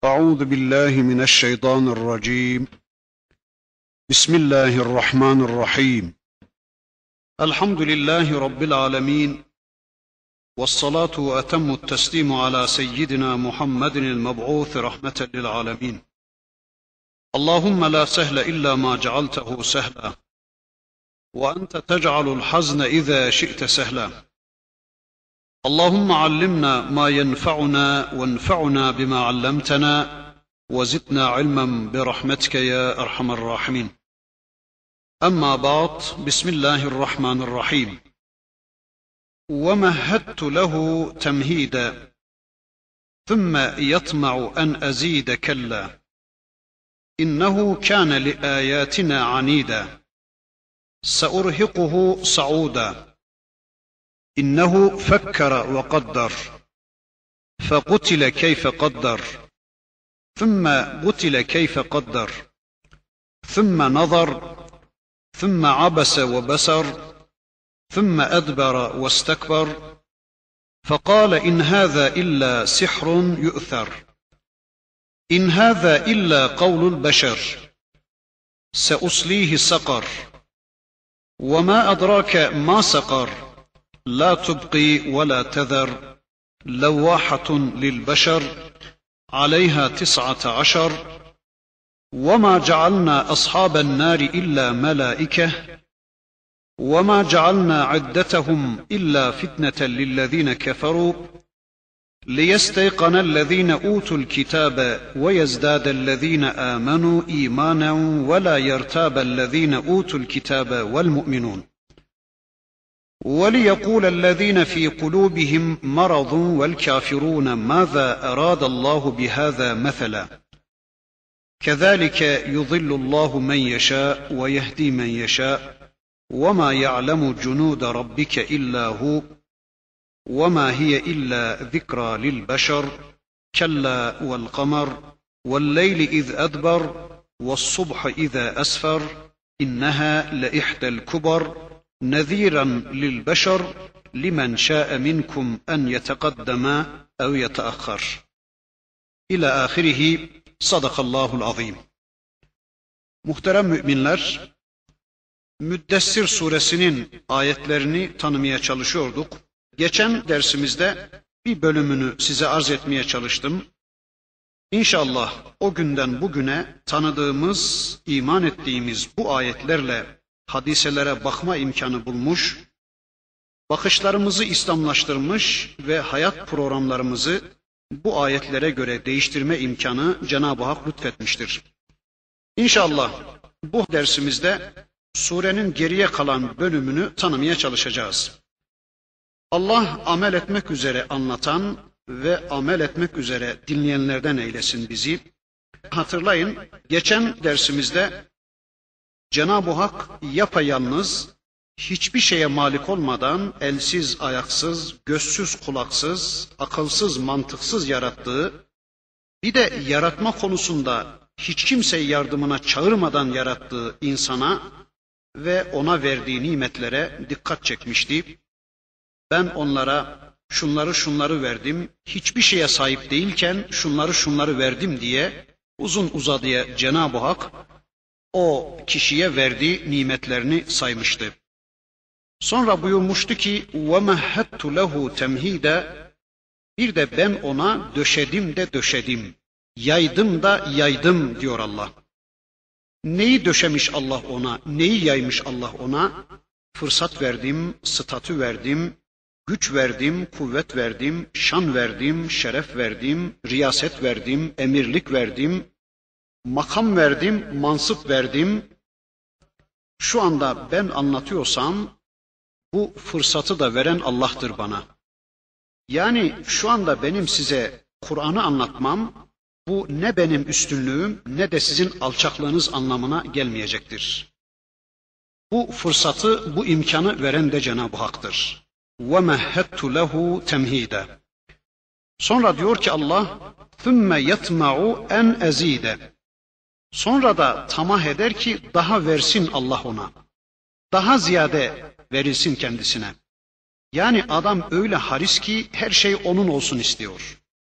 أعوذ بالله من الشيطان الرجيم. بسم الله الرحمن الرحيم. الحمد لله رب العالمين، والصلاة وأتم التسليم على سيدنا محمد المبعوث رحمة للعالمين. اللهم لا سهل إلا ما جعلته سهلا، وأنت تجعل الحزن إذا شئت سهلا. اللهم علمنا ما ينفعنا وانفعنا بما علمتنا، وزدنا علما برحمتك يا أرحم الراحمين. أما بعد، بسم الله الرحمن الرحيم. ومهدت له تمهيدا ثم يطمع أن أزيد كلا إنه كان لآياتنا عنيدا سأرهقه صعودا إنه فكر وقدر فقتل كيف قدر ثم قتل كيف قدر ثم نظر ثم عبس وبسر ثم أدبر واستكبر فقال إن هذا إلا سحر يؤثر إن هذا إلا قول البشر سأصليه سقر وما أدراك ما سقر لا تبقي ولا تذر لواحة للبشر عليها 19 وما جعلنا أصحاب النار إلا ملائكة وما جعلنا عدتهم إلا فتنة للذين كفروا ليستيقن الذين أوتوا الكتاب ويزداد الذين آمنوا إيمانا ولا يرتاب الذين أوتوا الكتاب والمؤمنون وليقول الذين في قلوبهم مرض والكافرون ماذا أراد الله بهذا مثلا كذلك يضل الله من يشاء ويهدي من يشاء وما يعلم جنود ربك إلا هو وما هي إلا ذكرى للبشر كلا والقمر والليل إذ أدبر والصبح إذا أسفر إنها لإحدى الكبر نذيرا للبشر لمن شاء منكم أن يتقدم أو يتأخر إلى آخره. Sadakallahul azim. Muhterem müminler, Müddessir suresinin ayetlerini tanımaya çalışıyorduk. Geçen dersimizde bir bölümünü size arz etmeye çalıştım. İnşallah o günden bugüne tanıdığımız, iman ettiğimiz bu ayetlerle hadiselere bakma imkanı bulmuş, bakışlarımızı İslamlaştırmış ve hayat programlarımızı bu ayetlere göre değiştirme imkanı Cenab-ı Hak lütfetmiştir. İnşallah bu dersimizde surenin geriye kalan bölümünü tanımaya çalışacağız. Allah amel etmek üzere anlatan ve amel etmek üzere dinleyenlerden eylesin bizi. Hatırlayın, geçen dersimizde Cenab-ı Hak yapayalnız, hiçbir şeye malik olmadan elsiz, ayaksız, gözsüz, kulaksız, akılsız, mantıksız yarattığı, bir de yaratma konusunda hiç kimseyi yardımına çağırmadan yarattığı insana ve ona verdiği nimetlere dikkat çekmişti. Ben onlara şunları verdim, hiçbir şeye sahip değilken şunları verdim diye uzun uzadıya Cenab-ı Hak o kişiye verdiği nimetlerini saymıştı. Sonra buyurmuştu ki وَمَهَّدْتُ لَهُ تَمْهِيدًا bir de ben ona döşedim de döşedim, yaydım da yaydım diyor Allah. Neyi döşemiş Allah ona, neyi yaymış Allah ona? Fırsat verdim, statü verdim, güç verdim, kuvvet verdim, şan verdim, şeref verdim, riyaset verdim, emirlik verdim, makam verdim, mansıp verdim. Şu anda ben anlatıyorsam bu fırsatı da veren Allah'tır bana. Yani şu anda benim size Kur'an'ı anlatmam, bu ne benim üstünlüğüm ne de sizin alçaklığınız anlamına gelmeyecektir. Bu fırsatı, bu imkanı veren de Cenab-ı Hak'tır. وَمَهَّدْتُ لَهُ تَمْهِيدًا Sonra diyor ki Allah, ثُمَّ يَطْمَعُ أَنْ أَزِيدَ Sonra da tamah eder ki daha versin Allah ona. Daha ziyade verilsin kendisine. Yani adam öyle haris ki her şey onun olsun istiyor.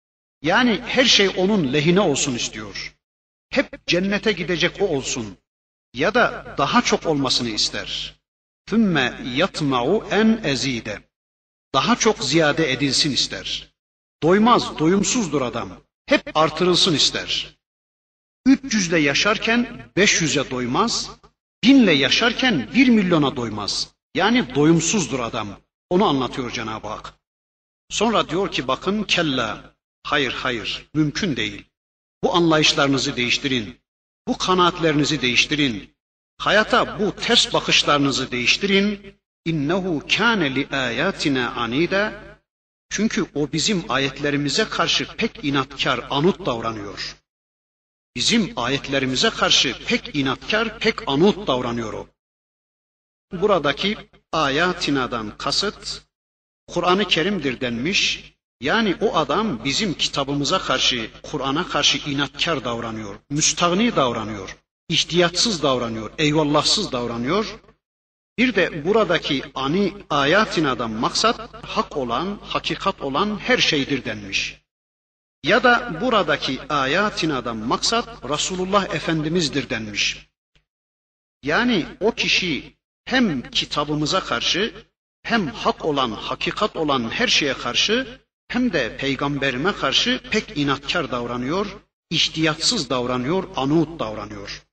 Yani her şey onun lehine olsun istiyor. Hep cennete gidecek o olsun. Ya da daha çok olmasını ister. ثُمَّ يَطْمَعُ اَنْ اَز۪يدَ Daha çok ziyade edilsin ister. Doymaz, doyumsuzdur adam. Hep artırılsın ister. 300'le yaşarken 500'e doymaz, 1000'le yaşarken 1 milyona doymaz. Yani doyumsuzdur adam. Onu anlatıyor Cenab-ı Hak. Sonra diyor ki bakın kella, hayır, mümkün değil. Bu anlayışlarınızı değiştirin. Bu kanaatlerinizi değiştirin. Hayata bu ters bakışlarınızı değiştirin. İnnehu kâne li âyâtina anîdâ. Çünkü o bizim ayetlerimize karşı pek inatkar, anut davranıyor. Bizim ayetlerimize karşı pek inatkar, pek anut davranıyor o. Buradaki ayatina'dan kasıt Kur'an-ı Kerim'dir denmiş. Yani o adam bizim kitabımıza karşı, Kur'an'a karşı inatkar davranıyor, müstahni davranıyor, ihtiyatsız davranıyor, eyvallahsız davranıyor. Bir de buradaki ayatina'dan maksat hak olan, hakikat olan her şeydir denmiş. Ya da buradaki ayatina'dan maksat Resulullah Efendimiz'dir denmiş. Yani o kişi hem kitabımıza karşı, hem hak olan, hakikat olan her şeye karşı, hem de peygamberime karşı pek inatkar davranıyor, ihtiyatsız davranıyor, anut davranıyor.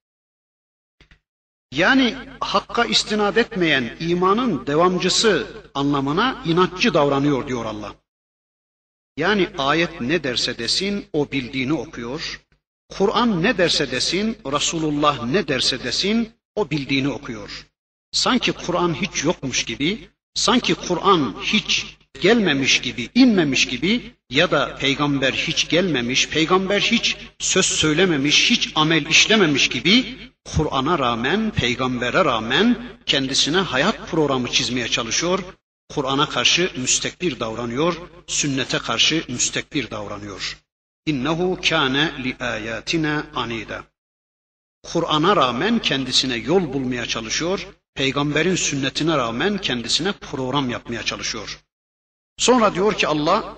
Yani hakka istinad etmeyen imanın devamcısı anlamına inatçı davranıyor diyor Allah. Yani ayet ne derse desin o bildiğini okuyor. Kur'an ne derse desin, Resulullah ne derse desin o bildiğini okuyor. Sanki Kur'an hiç yokmuş gibi, sanki Kur'an hiç gelmemiş gibi, inmemiş gibi ya da peygamber hiç gelmemiş, peygamber hiç söz söylememiş, hiç amel işlememiş gibi Kur'an'a rağmen, peygambere rağmen kendisine hayat programı çizmeye çalışıyor. Kur'an'a karşı müstekbir davranıyor, sünnete karşı müstekbir davranıyor. İnnehu kâne li âyâtina anîdâ. Kur'an'a rağmen kendisine yol bulmaya çalışıyor, peygamberin sünnetine rağmen kendisine program yapmaya çalışıyor. Sonra diyor ki Allah,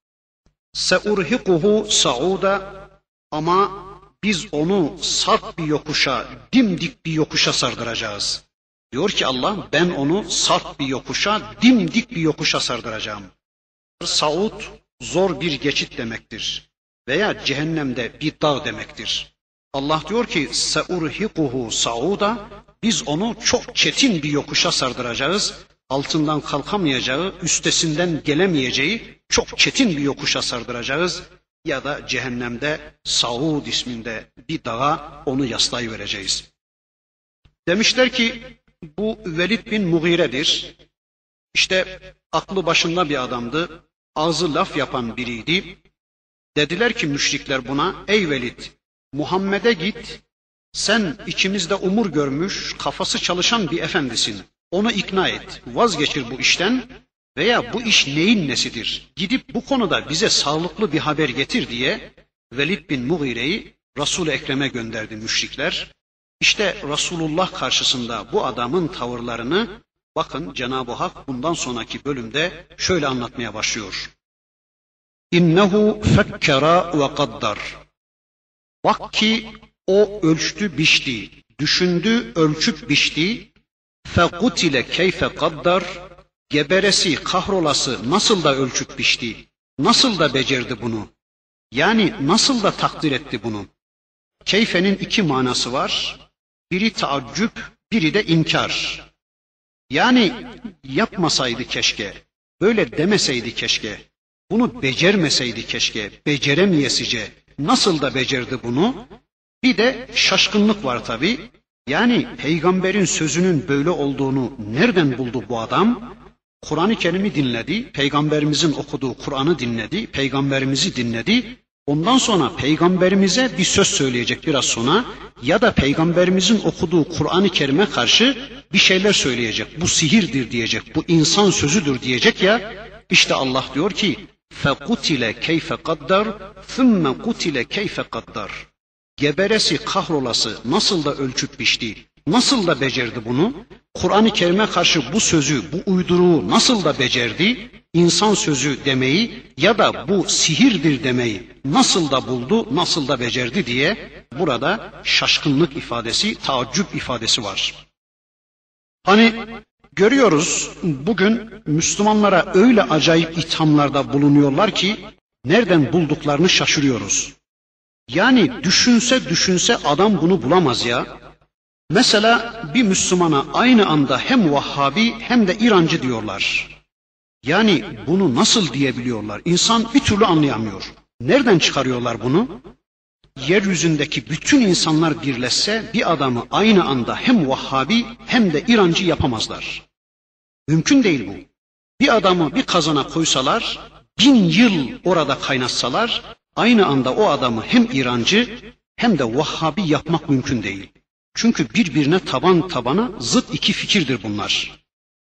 seurhiquhu sauda, ama biz onu sert bir yokuşa, dimdik bir yokuşa sardıracağız. Diyor ki Allah, ben onu sert bir yokuşa, dimdik bir yokuşa sardıracağım. Saud, zor bir geçit demektir. Veya cehennemde bir dağ demektir. Allah diyor ki, seurhiquhu sauda, biz onu çok çetin bir yokuşa sardıracağız. Altından kalkamayacağı, üstesinden gelemeyeceği çok çetin bir yokuşa sardıracağız. Ya da cehennemde Saud isminde bir dağa onu yaslayıvereceğiz. Demişler ki bu Velid bin Mughire'dir. İşte aklı başında bir adamdı, ağzı laf yapan biriydi. Dediler ki müşrikler buna, ey Velid, Muhammed'e git, sen içimizde umur görmüş, kafası çalışan bir efendisin. Onu ikna et, vazgeçir bu işten veya bu iş neyin nesidir? Gidip bu konuda bize sağlıklı bir haber getir diye Velid bin Mughire'yi Resul-i Ekrem'e gönderdi müşrikler. İşte Resulullah karşısında bu adamın tavırlarını bakın Cenab-ı Hak bundan sonraki bölümde şöyle anlatmaya başlıyor. İnnehu fekkera ve kaddar. Bak ki o ölçtü biçti, düşündü ölçüp biçti. Fekutile keyfe kaddar. Geberesi, kahrolası nasıl da ölçüp biçti, nasıl da becerdi bunu. Yani nasıl da takdir etti bunu. Keyfenin iki manası var. Biri taaccüp, biri de inkar. Yani yapmasaydı keşke, böyle demeseydi keşke, bunu becermeseydi keşke, beceremeyesice nasıl da becerdi bunu. Bir de şaşkınlık var tabi. Yani peygamberin sözünün böyle olduğunu nereden buldu bu adam? Kur'an-ı Kerim'i dinledi, peygamberimizin okuduğu Kur'an'ı dinledi, peygamberimizi dinledi. Ondan sonra peygamberimize bir söz söyleyecek biraz sonra ya da peygamberimizin okuduğu Kur'an-ı Kerim'e karşı bir şeyler söyleyecek. Bu sihirdir diyecek, bu insan sözüdür diyecek ya. İşte Allah diyor ki فَقُتِلَ كَيْفَ قَدَّرْ ثُمَّ قُتِلَ كَيْفَ قَدَّرْ. Geberesi, kahrolası nasıl da ölçüp biçti, Nasıl da becerdi bunu? Kur'an-ı Kerim'e karşı bu sözü, bu uyduruğu nasıl da becerdi? İnsan sözü demeyi ya da bu sihirdir demeyi nasıl da buldu, nasıl da becerdi diye burada şaşkınlık ifadesi, taaccüp ifadesi var. Hani görüyoruz bugün Müslümanlara öyle acayip ithamlarda bulunuyorlar ki nereden bulduklarını şaşırıyoruz. Yani düşünse adam bunu bulamaz ya. Mesela bir Müslümana aynı anda hem Vahhabi hem de İrancı diyorlar. Yani bunu nasıl diyebiliyorlar? İnsan bir türlü anlayamıyor. Nereden çıkarıyorlar bunu? Yeryüzündeki bütün insanlar birleşse bir adamı aynı anda hem Vahhabi hem de İrancı yapamazlar. Mümkün değil bu. Bir adamı bir kazana koysalar, 1000 yıl orada kaynatsalar, aynı anda o adamı hem İrancı hem de Vahhabi yapmak mümkün değil. Çünkü birbirine taban tabana zıt iki fikirdir bunlar.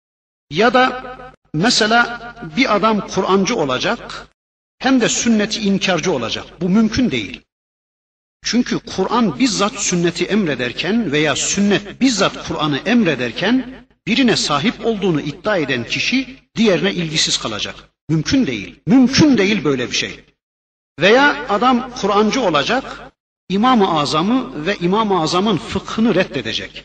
Ya da mesela bir adam Kur'ancı olacak hem de sünneti inkarcı olacak. Bu mümkün değil. Çünkü Kur'an bizzat sünneti emrederken veya sünnet bizzat Kur'an'ı emrederken birine sahip olduğunu iddia eden kişi diğerine ilgisiz kalacak. Mümkün değil. Mümkün değil böyle bir şey. Veya adam Kur'ancı olacak, İmam-ı Azam'ı ve İmam-ı Azam'ın fıkhını reddedecek.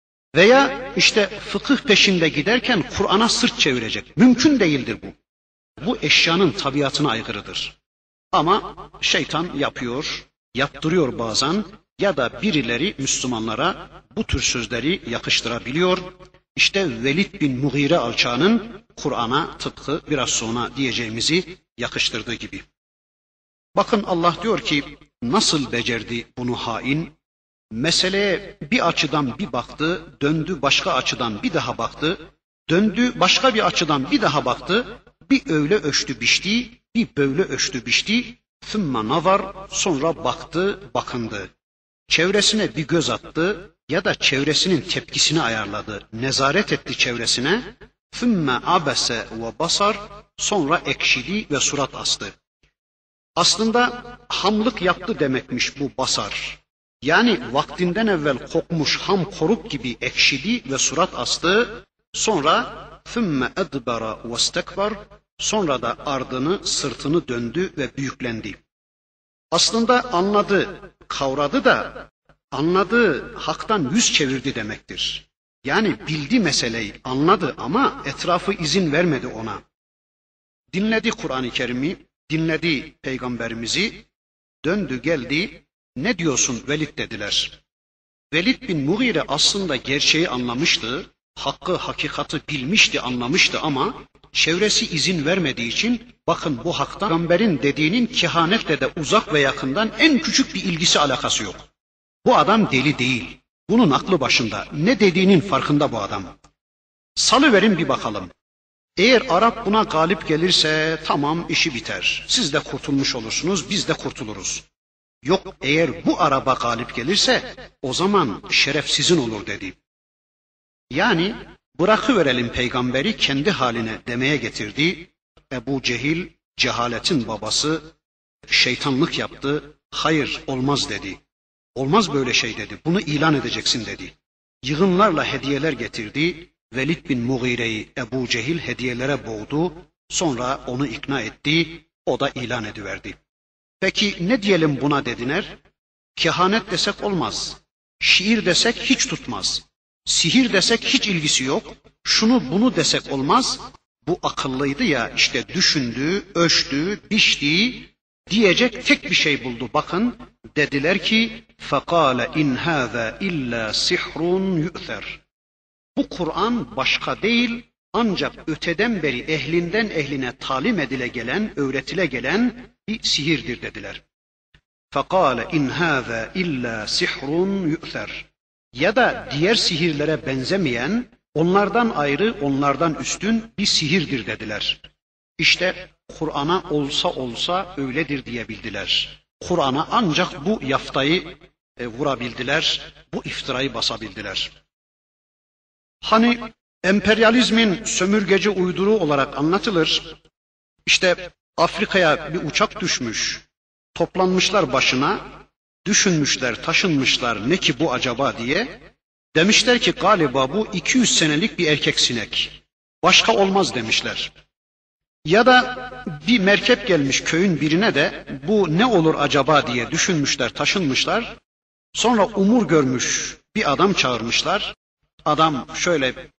Veya işte fıkıh peşinde giderken Kur'an'a sırt çevirecek. Mümkün değildir bu. Bu eşyanın tabiatına aykırıdır. Ama şeytan yapıyor, yaptırıyor bazen ya da birileri Müslümanlara bu tür sözleri yakıştırabiliyor. İşte Velid bin Mughire alçağının Kur'an'a tıpkı biraz sonra diyeceğimizi yakıştırdığı gibi. Bakın Allah diyor ki nasıl becerdi bunu hain? Meseleye bir açıdan bir baktı, döndü başka açıdan bir daha baktı, döndü başka bir açıdan bir daha baktı, bir öyle ölçtü biçti, bir böyle ölçtü biçti, ثُمَّ nazar, sonra baktı, bakındı. Çevresine bir göz attı ya da çevresinin tepkisini ayarladı, nezaret etti çevresine, ثُمَّ عَبَسَ وَبَصَرْ, sonra ekşidi ve surat astı. Aslında hamlık yaptı demekmiş bu basar. Yani vaktinden evvel kokmuş ham koruk gibi ekşidi ve surat astı. Sonra ثُمَّ اَدْبَرَ وَاسْتَكْبَرْ, sonra da ardını sırtını döndü ve büyüklendi. Aslında anladı, kavradı da anladığı haktan yüz çevirdi demektir. Yani bildi meseleyi, anladı ama etrafı izin vermedi ona. Dinledi Kur'an-ı Kerim'i, dinledi Peygamberimizi, döndü geldi, ne diyorsun Velid dediler. Velid bin Mughire aslında gerçeği anlamıştı, hakkı, hakikati bilmişti, anlamıştı ama çevresi izin vermediği için bakın bu hakta Peygamberin dediğinin kehanetle de uzak ve yakından en küçük bir ilgisi alakası yok. Bu adam deli değil, bunun aklı başında, ne dediğinin farkında bu adam. Salıverin bir bakalım. Eğer Arap buna galip gelirse tamam işi biter. Siz de kurtulmuş olursunuz, biz de kurtuluruz. Yok eğer bu Arap'a galip gelirse o zaman şeref sizin olur dedi. Yani bırakıverelim peygamberi kendi haline demeye getirdi. Ebu Cehil cehaletin babası şeytanlık yaptı. Hayır olmaz dedi. Olmaz böyle şey dedi. Bunu ilan edeceksin dedi. Yığınlarla hediyeler getirdi. Velid bin Mughire'yi Ebu Cehil hediyelere boğdu. Sonra onu ikna etti. O da ilan ediverdi. Peki ne diyelim buna dediler? Kehanet desek olmaz. Şiir desek hiç tutmaz. Sihir desek hiç ilgisi yok. Şunu bunu desek olmaz. Bu akıllıydı ya işte düşündü, ölçtü, biçti diyecek tek bir şey buldu. Bakın dediler ki فَقَالَ اِنْ هَذَا اِلَّا سِحْرٌ يُؤْثَرٌ. Bu Kur'an başka değil ancak öteden beri ehlinden ehline talim edile gelen, öğretile gelen bir sihirdir dediler. فَقَالَ اِنْ هَذَا اِلَّا سِحْرٌ يُؤْثَرٌ. Ya da diğer sihirlere benzemeyen, onlardan ayrı, onlardan üstün bir sihirdir dediler. İşte Kur'an'a olsa olsa öyledir diyebildiler. Kur'an'a ancak bu yaftayı vurabildiler, bu iftirayı basabildiler. Hani emperyalizmin sömürgeci uyduruğu olarak anlatılır. İşte Afrika'ya bir uçak düşmüş, toplanmışlar başına, düşünmüşler, taşınmışlar ne ki bu acaba diye. Demişler ki galiba bu 200 senelik bir erkek sinek. Başka olmaz demişler. Ya da bir merkep gelmiş köyün birine de bu ne olur acaba diye düşünmüşler, taşınmışlar. Sonra umur görmüş bir adam çağırmışlar. Adam şöyle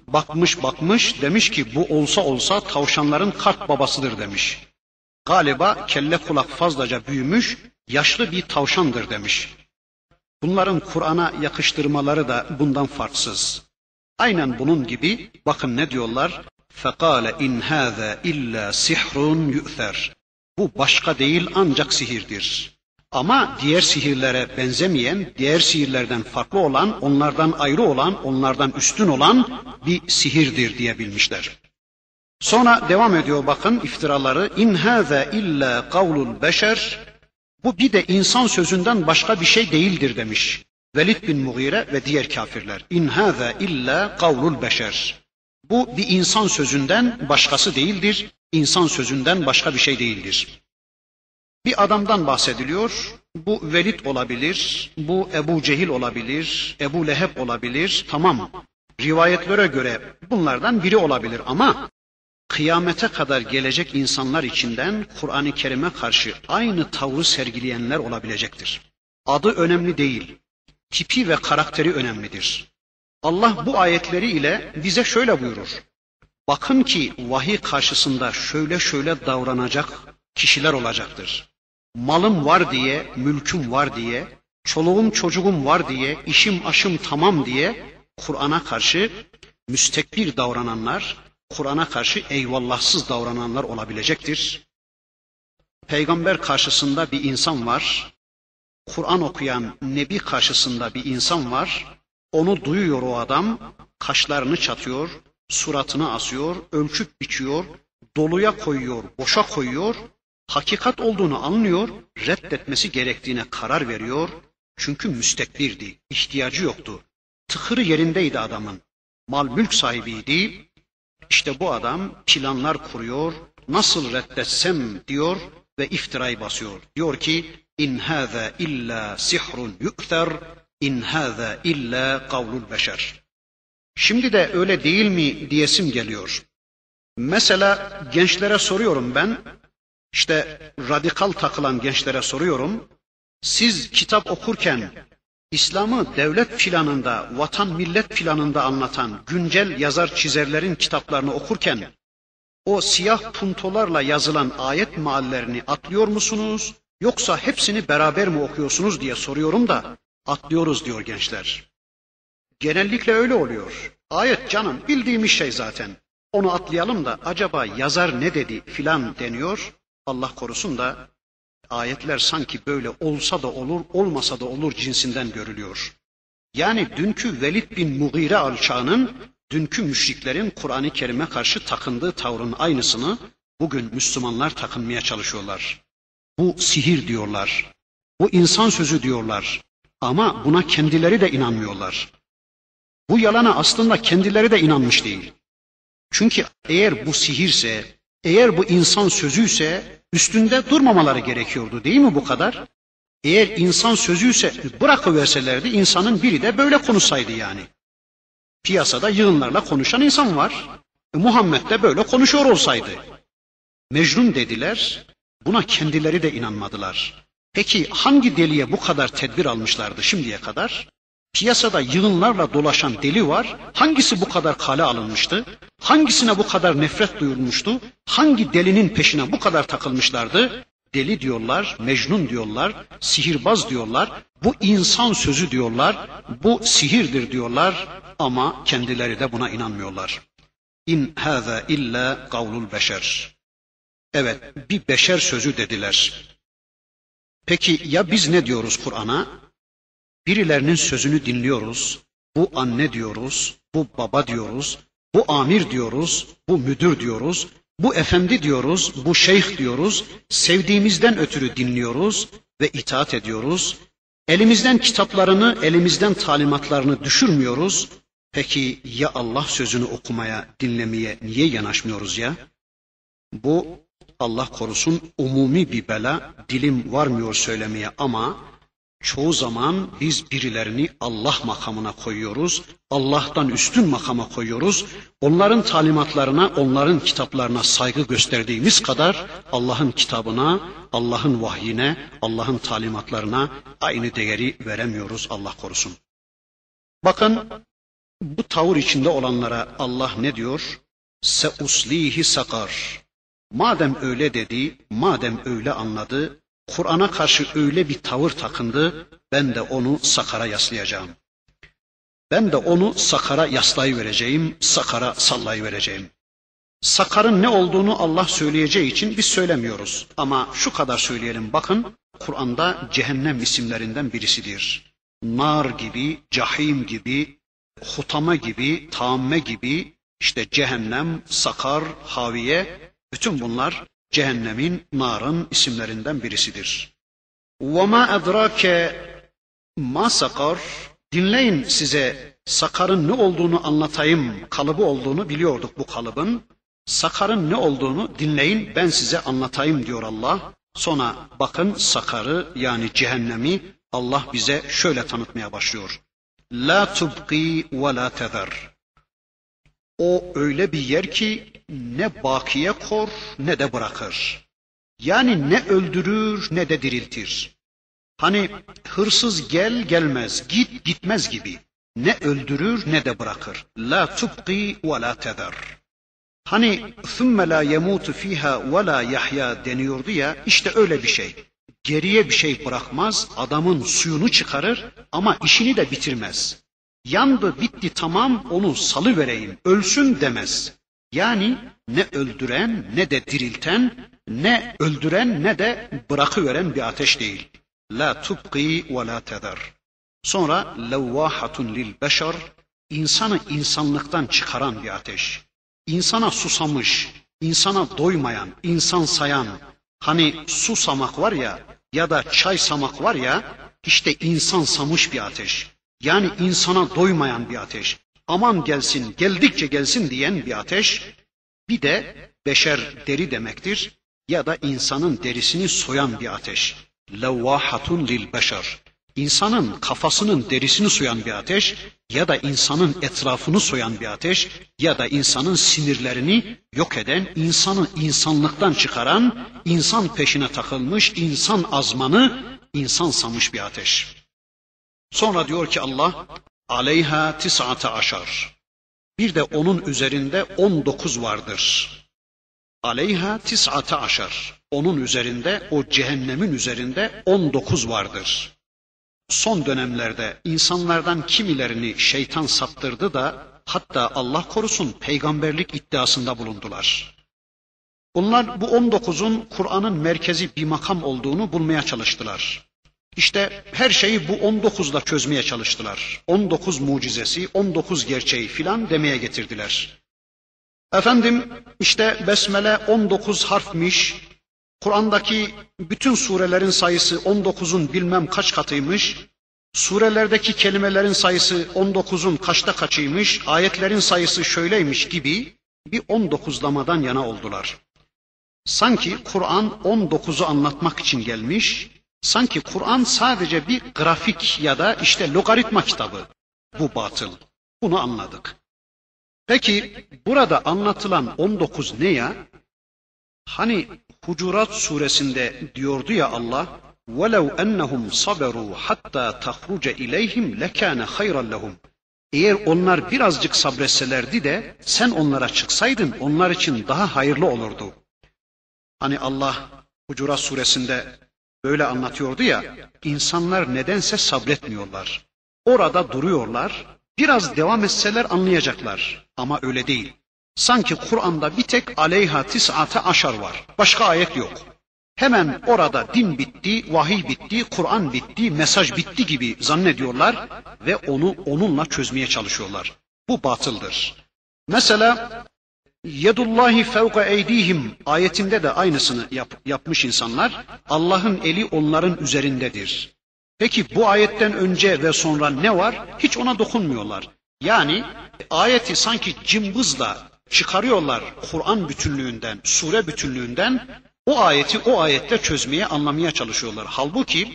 bakmış demiş ki bu olsa olsa tavşanların kart babasıdır demiş. Galiba kelle kulak fazlaca büyümüş, yaşlı bir tavşandır demiş. Bunların Kur'an'a yakıştırmaları da bundan farksız. Aynen bunun gibi bakın ne diyorlar? فَقَالَ اِنْ هَذَا اِلَّا سِحْرٌ يُؤْثَرٌ. Bu başka değil ancak sihirdir. Ama diğer sihirlere benzemeyen, diğer sihirlerden farklı olan, onlardan ayrı olan, onlardan üstün olan bir sihirdir diyebilmişler. Sonra devam ediyor bakın iftiraları. İn hâzâ illâ kavlul beşer. Bu bir de insan sözünden başka bir şey değildir demiş Velid bin Mughire ve diğer kafirler. İn hâzâ illâ kavlul beşer. Bu bir insan sözünden başkası değildir. İnsan sözünden başka bir şey değildir. Bir adamdan bahsediliyor. Bu Velid olabilir, bu Ebu Cehil olabilir, Ebu Leheb olabilir. Tamam, rivayetlere göre bunlardan biri olabilir ama kıyamete kadar gelecek insanlar içinden Kur'an-ı Kerim'e karşı aynı tavrı sergileyenler olabilecektir. Adı önemli değil, tipi ve karakteri önemlidir. Allah bu ayetleri ile bize şöyle buyurur. Bakın ki vahiy karşısında şöyle davranacak kişiler olacaktır. Malım var diye, mülküm var diye, çoluğum çocuğum var diye, işim aşım tamam diye Kur'an'a karşı müstekbir davrananlar, Kur'an'a karşı eyvallahsız davrananlar olabilecektir. Peygamber karşısında bir insan var, Kur'an okuyan Nebi karşısında bir insan var, onu duyuyor o adam, kaşlarını çatıyor, suratını asıyor, ölçüp biçiyor, doluya koyuyor, boşa koyuyor, hakikat olduğunu anlıyor, reddetmesi gerektiğine karar veriyor. Çünkü müstekbirdi, ihtiyacı yoktu. Tıkırı yerindeydi adamın, mal mülk sahibiydi. İşte bu adam planlar kuruyor, nasıl reddetsem diyor ve iftirayı basıyor. Diyor ki, in hâzâ illâ sihrun yu'ther, in hâzâ illâ kavlul beşer. Şimdi de öyle değil mi diyesim geliyor. Mesela gençlere soruyorum ben, işte radikal takılan gençlere soruyorum, siz kitap okurken İslam'ı devlet planında, vatan millet planında anlatan güncel yazar çizerlerin kitaplarını okurken o siyah puntolarla yazılan ayet meallerini atlıyor musunuz yoksa hepsini beraber mi okuyorsunuz diye soruyorum da atlıyoruz diyor gençler. Genellikle öyle oluyor. Ayet canım bildiğimiz şey zaten. Onu atlayalım da acaba yazar ne dedi filan deniyor. Allah korusun da ayetler sanki böyle olsa da olur, olmasa da olur cinsinden görülüyor. Yani dünkü Velid bin Mughire alçağının, dünkü müşriklerin Kur'an-ı Kerim'e karşı takındığı tavrın aynısını bugün Müslümanlar takınmaya çalışıyorlar. Bu sihir diyorlar, bu insan sözü diyorlar ama buna kendileri de inanmıyorlar. Bu yalana aslında kendileri de inanmış değil. Çünkü eğer bu sihirse, eğer bu insan sözüyse üstünde durmamaları gerekiyordu değil mi bu kadar? Eğer insan sözüyse bırakıverselerdi insanın biri de böyle konuşsaydı yani. Piyasada yığınlarla konuşan insan var. Muhammed de böyle konuşuyor olsaydı. Mecnun dediler, buna kendileri de inanmadılar. Peki hangi deliye bu kadar tedbir almışlardı şimdiye kadar? Piyasada yığınlarla dolaşan deli var. Hangisi bu kadar kale alınmıştı? Hangisine bu kadar nefret duyulmuştu? Hangi delinin peşine bu kadar takılmışlardı? Deli diyorlar, mecnun diyorlar, sihirbaz diyorlar, bu insan sözü diyorlar, bu sihirdir diyorlar ama kendileri de buna inanmıyorlar. İn hâzâ illâ kavlul beşer. Evet, bir beşer sözü dediler. Peki ya biz ne diyoruz Kur'an'a? Birilerinin sözünü dinliyoruz, bu anne diyoruz, bu baba diyoruz, bu amir diyoruz, bu müdür diyoruz, bu efendi diyoruz, bu şeyh diyoruz, sevdiğimizden ötürü dinliyoruz ve itaat ediyoruz. Elimizden kitaplarını, elimizden talimatlarını düşürmüyoruz. Peki ya Allah sözünü okumaya, dinlemeye niye yanaşmıyoruz ya? Bu Allah korusun umumi bir bela, dilim varmıyor söylemeye ama çoğu zaman biz birilerini Allah makamına koyuyoruz, Allah'tan üstün makama koyuyoruz. Onların talimatlarına, onların kitaplarına saygı gösterdiğimiz kadar Allah'ın kitabına, Allah'ın vahyine, Allah'ın talimatlarına aynı değeri veremiyoruz, Allah korusun. Bakın bu tavır içinde olanlara Allah ne diyor? Seuslihi sakar. Madem öyle dedi, madem öyle anladı, Kur'an'a karşı öyle bir tavır takındı, ben de onu sakara yaslayacağım. Ben de onu sakara yaslayıvereceğim, sakara sallayıvereceğim. Sakarın ne olduğunu Allah söyleyeceği için biz söylemiyoruz. Ama şu kadar söyleyelim, bakın Kur'an'da cehennem isimlerinden birisidir. Nar gibi, cahim gibi, hutama gibi, tamme gibi, işte cehennem, sakar, haviye, bütün bunlar cehennemin, narın isimlerinden birisidir. وَمَا اَدْرَاكَ مَا sakar. Dinleyin, size sakarın ne olduğunu anlatayım. Kalıbı olduğunu biliyorduk bu kalıbın. Sakarın ne olduğunu dinleyin, ben size anlatayım diyor Allah. Sonra bakın sakarı, yani cehennemi Allah bize şöyle tanıtmaya başlıyor. La tubqi ve la tezer. O öyle bir yer ki ne bakiye kor ne de bırakır. Yani ne öldürür ne de diriltir. Hani hırsız gel gelmez, git gitmez gibi. Ne öldürür ne de bırakır. La tubqi ve la tezer. Hani ثُمَّ لَا يَمُوتُ ف۪يهَا وَلَا يَحْيَا deniyordu ya, işte öyle bir şey. Geriye bir şey bırakmaz, adamın suyunu çıkarır ama işini de bitirmez. Yandı bitti tamam, onu salıvereyim, ölsün demez. Yani ne öldüren ne de dirilten, ne öldüren ne de bırakıveren bir ateş değil. La tubqi ve la tezer. Sonra levvahatun lil beşer, insanı insanlıktan çıkaran bir ateş. İnsana susamış, insana doymayan, insan sayan, hani susamak var ya ya da çay samak var ya, işte insan samış bir ateş. Yani insana doymayan bir ateş. Aman gelsin, geldikçe gelsin diyen bir ateş. Bir de beşer deri demektir ya da insanın derisini soyan bir ateş. Levvahatun lil beşer. İnsanın kafasının derisini soyan bir ateş ya da insanın etrafını soyan bir ateş ya da insanın sinirlerini yok eden, insanı insanlıktan çıkaran, insan peşine takılmış, insan azmanı insan samış bir ateş. Sonra diyor ki Allah, aleyha tis'ate aşar. Bir de onun üzerinde 19 vardır. Aleyha tis'ate aşar. Onun üzerinde, o cehennemin üzerinde 19 vardır. Son dönemlerde insanlardan kimilerini şeytan saptırdı da hatta Allah korusun peygamberlik iddiasında bulundular. Bunlar bu 19'un Kur'an'ın merkezi bir makam olduğunu bulmaya çalıştılar. İşte her şeyi bu 19'la çözmeye çalıştılar. 19 mucizesi, 19 gerçeği filan demeye getirdiler. Efendim işte Besmele 19 harfmiş. Kur'an'daki bütün surelerin sayısı 19'un bilmem kaç katıymış. Surelerdeki kelimelerin sayısı 19'un kaçta kaçıymış. Ayetlerin sayısı şöyleymiş gibi bir 19'lamadan yana oldular. Sanki Kur'an 19'u anlatmak için gelmiş. Sanki Kur'an sadece bir grafik ya da işte logaritma kitabı. Bu batıl. Bunu anladık. Peki burada anlatılan 19 ne ya? Hani Hucurat suresinde diyordu ya Allah, وَلَوْ أَنَّهُمْ صَبَرُوا حَتَّى تَخْرُجَ إِلَيْهِمْ لَكَانَ خَيْرًا لَهُمْ. Eğer onlar birazcık sabretselerdi de sen onlara çıksaydın onlar için daha hayırlı olurdu. Hani Allah Hucurat suresinde böyle anlatıyordu ya, insanlar nedense sabretmiyorlar. Orada duruyorlar, biraz devam etseler anlayacaklar ama öyle değil. Sanki Kur'an'da bir tek aleyha tis'ate aşar var. Başka ayet yok. Hemen orada din bitti, vahiy bitti, Kur'an bitti, mesaj bitti gibi zannediyorlar ve onu onunla çözmeye çalışıyorlar. Bu batıldır. Mesela yedullahi fevka eydihim ayetinde de aynısını yapmış insanlar. Allah'ın eli onların üzerindedir. Peki bu ayetten önce ve sonra ne var? Hiç ona dokunmuyorlar. Yani ayeti sanki cımbızla çıkarıyorlar Kur'an bütünlüğünden, sure bütünlüğünden, o ayeti o ayette çözmeye, anlamaya çalışıyorlar. Halbuki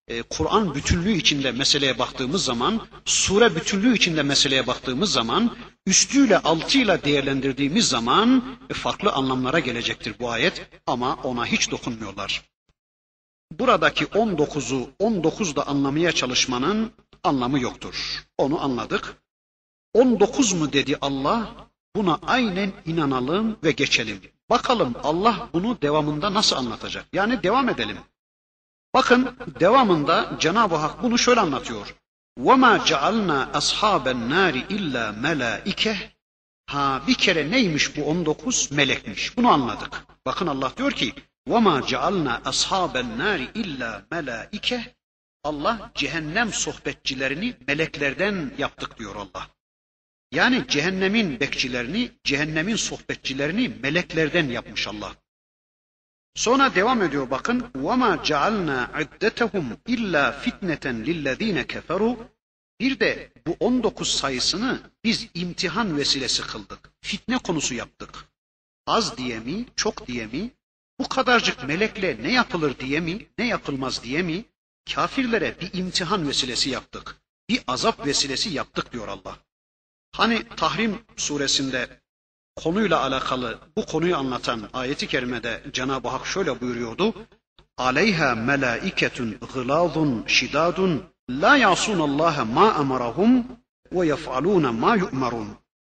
Kur'an bütünlüğü içinde meseleye baktığımız zaman, sure bütünlüğü içinde meseleye baktığımız zaman, üstüyle altıyla değerlendirdiğimiz zaman farklı anlamlara gelecektir bu ayet ama ona hiç dokunmuyorlar. Buradaki 19'u 19'da anlamaya çalışmanın anlamı yoktur. Onu anladık. 19 mu dedi Allah? Buna aynen inanalım ve geçelim. Bakalım Allah bunu devamında nasıl anlatacak? Yani devam edelim. Bakın devamında Cenab-ı Hak bunu şöyle anlatıyor. وَمَا جَعَلْنَا أَصْحَابَ النَّارِ إِلَّا مَلَائِكَةً. Bir kere neymiş bu 19? Melekmiş. Bunu anladık. Bakın Allah diyor ki وَمَا جَعَلْنَا أَصْحَابَ النَّارِ إِلَّا مَلَائِكَةً. Allah cehennem sohbetçilerini meleklerden yaptık diyor Allah. Yani cehennemin bekçilerini, cehennemin sohbetçilerini meleklerden yapmış Allah. Sonra devam ediyor bakın. وَمَا جَعَلْنَا عِدَّتَهُمْ إِلَّا فِتْنَةً لِلَّذ۪ينَ كَفَرُوا. Bir de bu 19 sayısını biz imtihan vesilesi kıldık. Fitne konusu yaptık. Az diye mi, çok diye mi, bu kadarcık melekle ne yapılır diye mi, ne yapılmaz diye mi, kafirlere bir imtihan vesilesi yaptık. Bir azap vesilesi yaptık diyor Allah. Hani Tahrim suresinde konuyla alakalı bu konuyu anlatan ayeti kerimede Cenab-ı Hak şöyle buyuruyordu. Aleyha melaiketun gılazun şidadun la yasunallaha ma emarahum ve yef'alun ma yu'marun.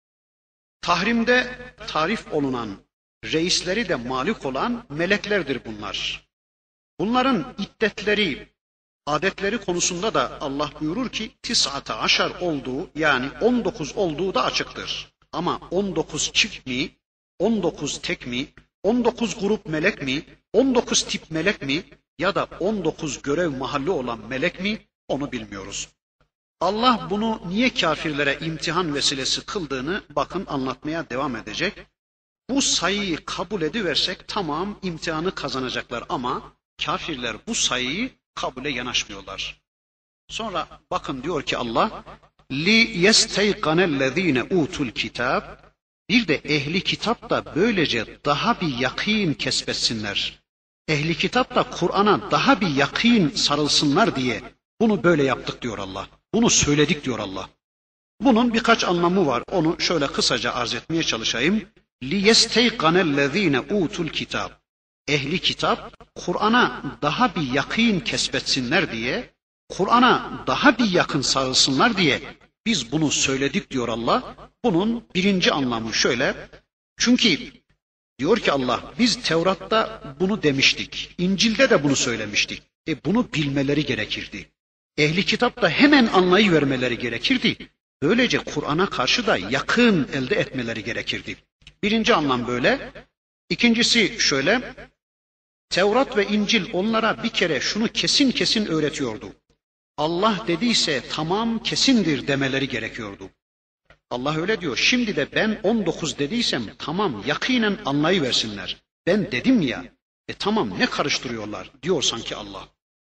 Tahrimde tarif olunan, reisleri de malik olan meleklerdir bunlar. Bunların iddetleri, adetleri konusunda da Allah buyurur ki tis'ate aşar olduğu, yani 19 olduğu da açıktır. Ama 19 çift mi, 19 tek mi, 19 grup melek mi, 19 tip melek mi ya da 19 görev mahalli olan melek mi onu bilmiyoruz. Allah bunu niye kafirlere imtihan vesilesi kıldığını bakın anlatmaya devam edecek. Bu sayıyı kabul ediversek tamam imtihanı kazanacaklar ama kafirler bu sayıyı kabule yanaşmıyorlar. Sonra bakın diyor ki Allah لِيَسْتَيْقَنَ الَّذ۪ينَ اُوتُوا الْكِتَابِ. Bir de ehli kitap da böylece daha bir yakîn kesbetsinler. Ehli kitap da Kur'an'a daha bir yakîn sarılsınlar diye bunu böyle yaptık diyor Allah. Bunu söyledik diyor Allah. Bunun birkaç anlamı var. Onu şöyle kısaca arz etmeye çalışayım. لِيَسْتَيْقَنَ الَّذ۪ينَ اُوتُوا الْكِتَابِ. Ehli kitap Kur'an'a daha bir yakîn kesbetsinler diye, Kur'an'a daha bir yakın sarılsınlar diye biz bunu söyledik diyor Allah. Bunun birinci anlamı şöyle. Çünkü diyor ki Allah biz Tevrat'ta bunu demiştik. İncil'de de bunu söylemiştik. Bunu bilmeleri gerekirdi. Ehli kitap da hemen anlayıvermeleri gerekirdi. Böylece Kur'an'a karşı da yakın elde etmeleri gerekirdi. Birinci anlam böyle. İkincisi şöyle. Tevrat ve İncil onlara bir kere şunu kesin kesin öğretiyordu. Allah dediyse tamam kesindir demeleri gerekiyordu. Allah öyle diyor. Şimdi de ben 19 dediysem tamam yakinen anlayıversinler. Ben dedim ya. Tamam ne karıştırıyorlar diyor sanki Allah.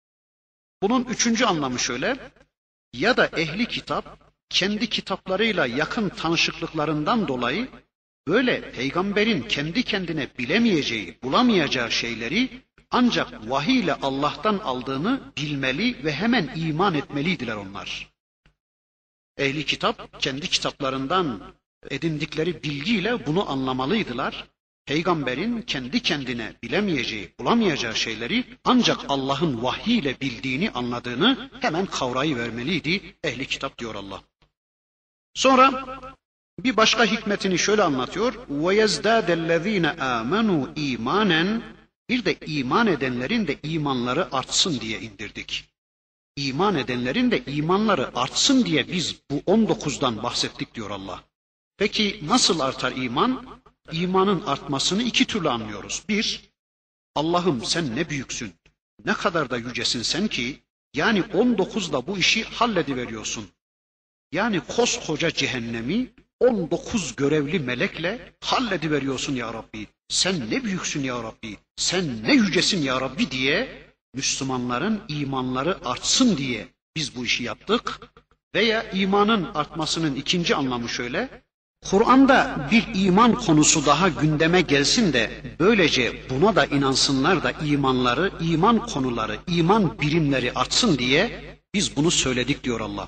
Bunun üçüncü anlamı şöyle. Ya da ehli kitap kendi kitaplarıyla yakın tanışıklıklarından dolayı böyle peygamberin kendi kendine bilemeyeceği, bulamayacağı şeyleri ancak vahiy ile Allah'tan aldığını bilmeli ve hemen iman etmeliydiler onlar. Ehli kitap kendi kitaplarından edindikleri bilgiyle bunu anlamalıydılar. Peygamberin kendi kendine bilemeyeceği, bulamayacağı şeyleri ancak Allah'ın vahiy ile bildiğini, anladığını hemen kavrayıvermeliydi ehli kitap diyor Allah. Sonra bir başka hikmetini şöyle anlatıyor. وَيَزْدَادَ الَّذ۪ينَ آمَنُوا اِيمَانًا. Bir de iman edenlerin de imanları artsın diye indirdik. İman edenlerin de imanları artsın diye biz bu 19'dan bahsettik diyor Allah. Peki nasıl artar iman? İmanın artmasını iki türlü anlıyoruz. Bir, Allah'ım sen ne büyüksün, ne kadar da yücesin sen ki, yani 19'da bu işi hallediveriyorsun. Yani koskoca cehennemi 19 görevli melekle hallediveriyorsun ya Rabbi. Sen ne büyüksün ya Rabbi, sen ne yücesin ya Rabbi diye Müslümanların imanları artsın diye biz bu işi yaptık. Veya imanın artmasının ikinci anlamı şöyle. Kur'an'da bir iman konusu daha gündeme gelsin de böylece buna da inansınlar da imanları, iman konuları, iman birimleri artsın diye biz bunu söyledik diyor Allah.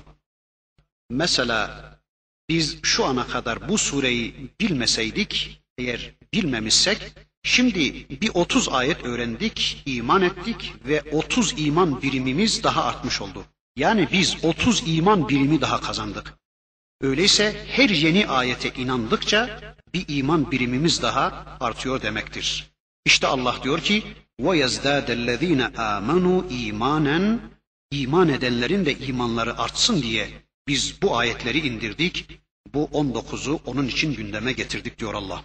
Mesela biz şu ana kadar bu sureyi bilmeseydik, eğer bilmemişsek, şimdi bir 30 ayet öğrendik, iman ettik ve 30 iman birimimiz daha artmış oldu. Yani biz 30 iman birimi daha kazandık. Öyleyse her yeni ayete inandıkça bir iman birimimiz daha artıyor demektir. İşte Allah diyor ki: وَيَزْدَادَ الَّذ۪ينَ آمَنُوا اِيمَانًا İman edenlerin de imanları artsın diye biz bu ayetleri indirdik. Bu 19'u onun için gündeme getirdik diyor Allah.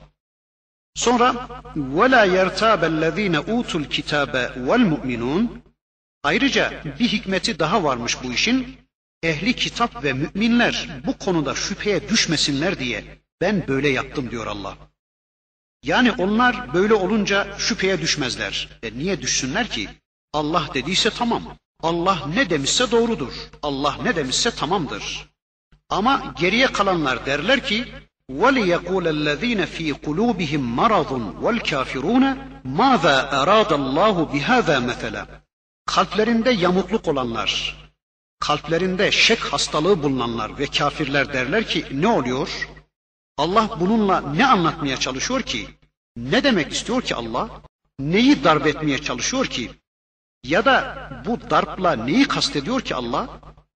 Sonra وَلَا يَرْتَابَ الَّذ۪ينَ اُوتُوا الْكِتَابَ وَالْمُؤْمِنُونَ Ayrıca bir hikmeti daha varmış bu işin. Ehli kitap ve müminler bu konuda şüpheye düşmesinler diye ben böyle yaptım diyor Allah. Yani onlar böyle olunca şüpheye düşmezler. Niye düşsünler ki? Allah dediyse tamam. Allah ne demişse doğrudur. Allah ne demişse tamamdır. Ama geriye kalanlar derler ki: وَلِيَقُولَ الَّذ۪ينَ ف۪ي قُلُوبِهِمْ مَرَضٌ وَالْكَافِرُونَ مَاذَا أَرَادَ اللّٰهُ بِهَذَا مَثَلًا Kalplerinde yamukluk olanlar, kalplerinde şek hastalığı bulunanlar ve kafirler derler ki: ne oluyor? Allah bununla ne anlatmaya çalışıyor ki? Ne demek istiyor ki Allah? Neyi darp etmeye çalışıyor ki? Ya da bu darpla neyi kastediyor ki Allah?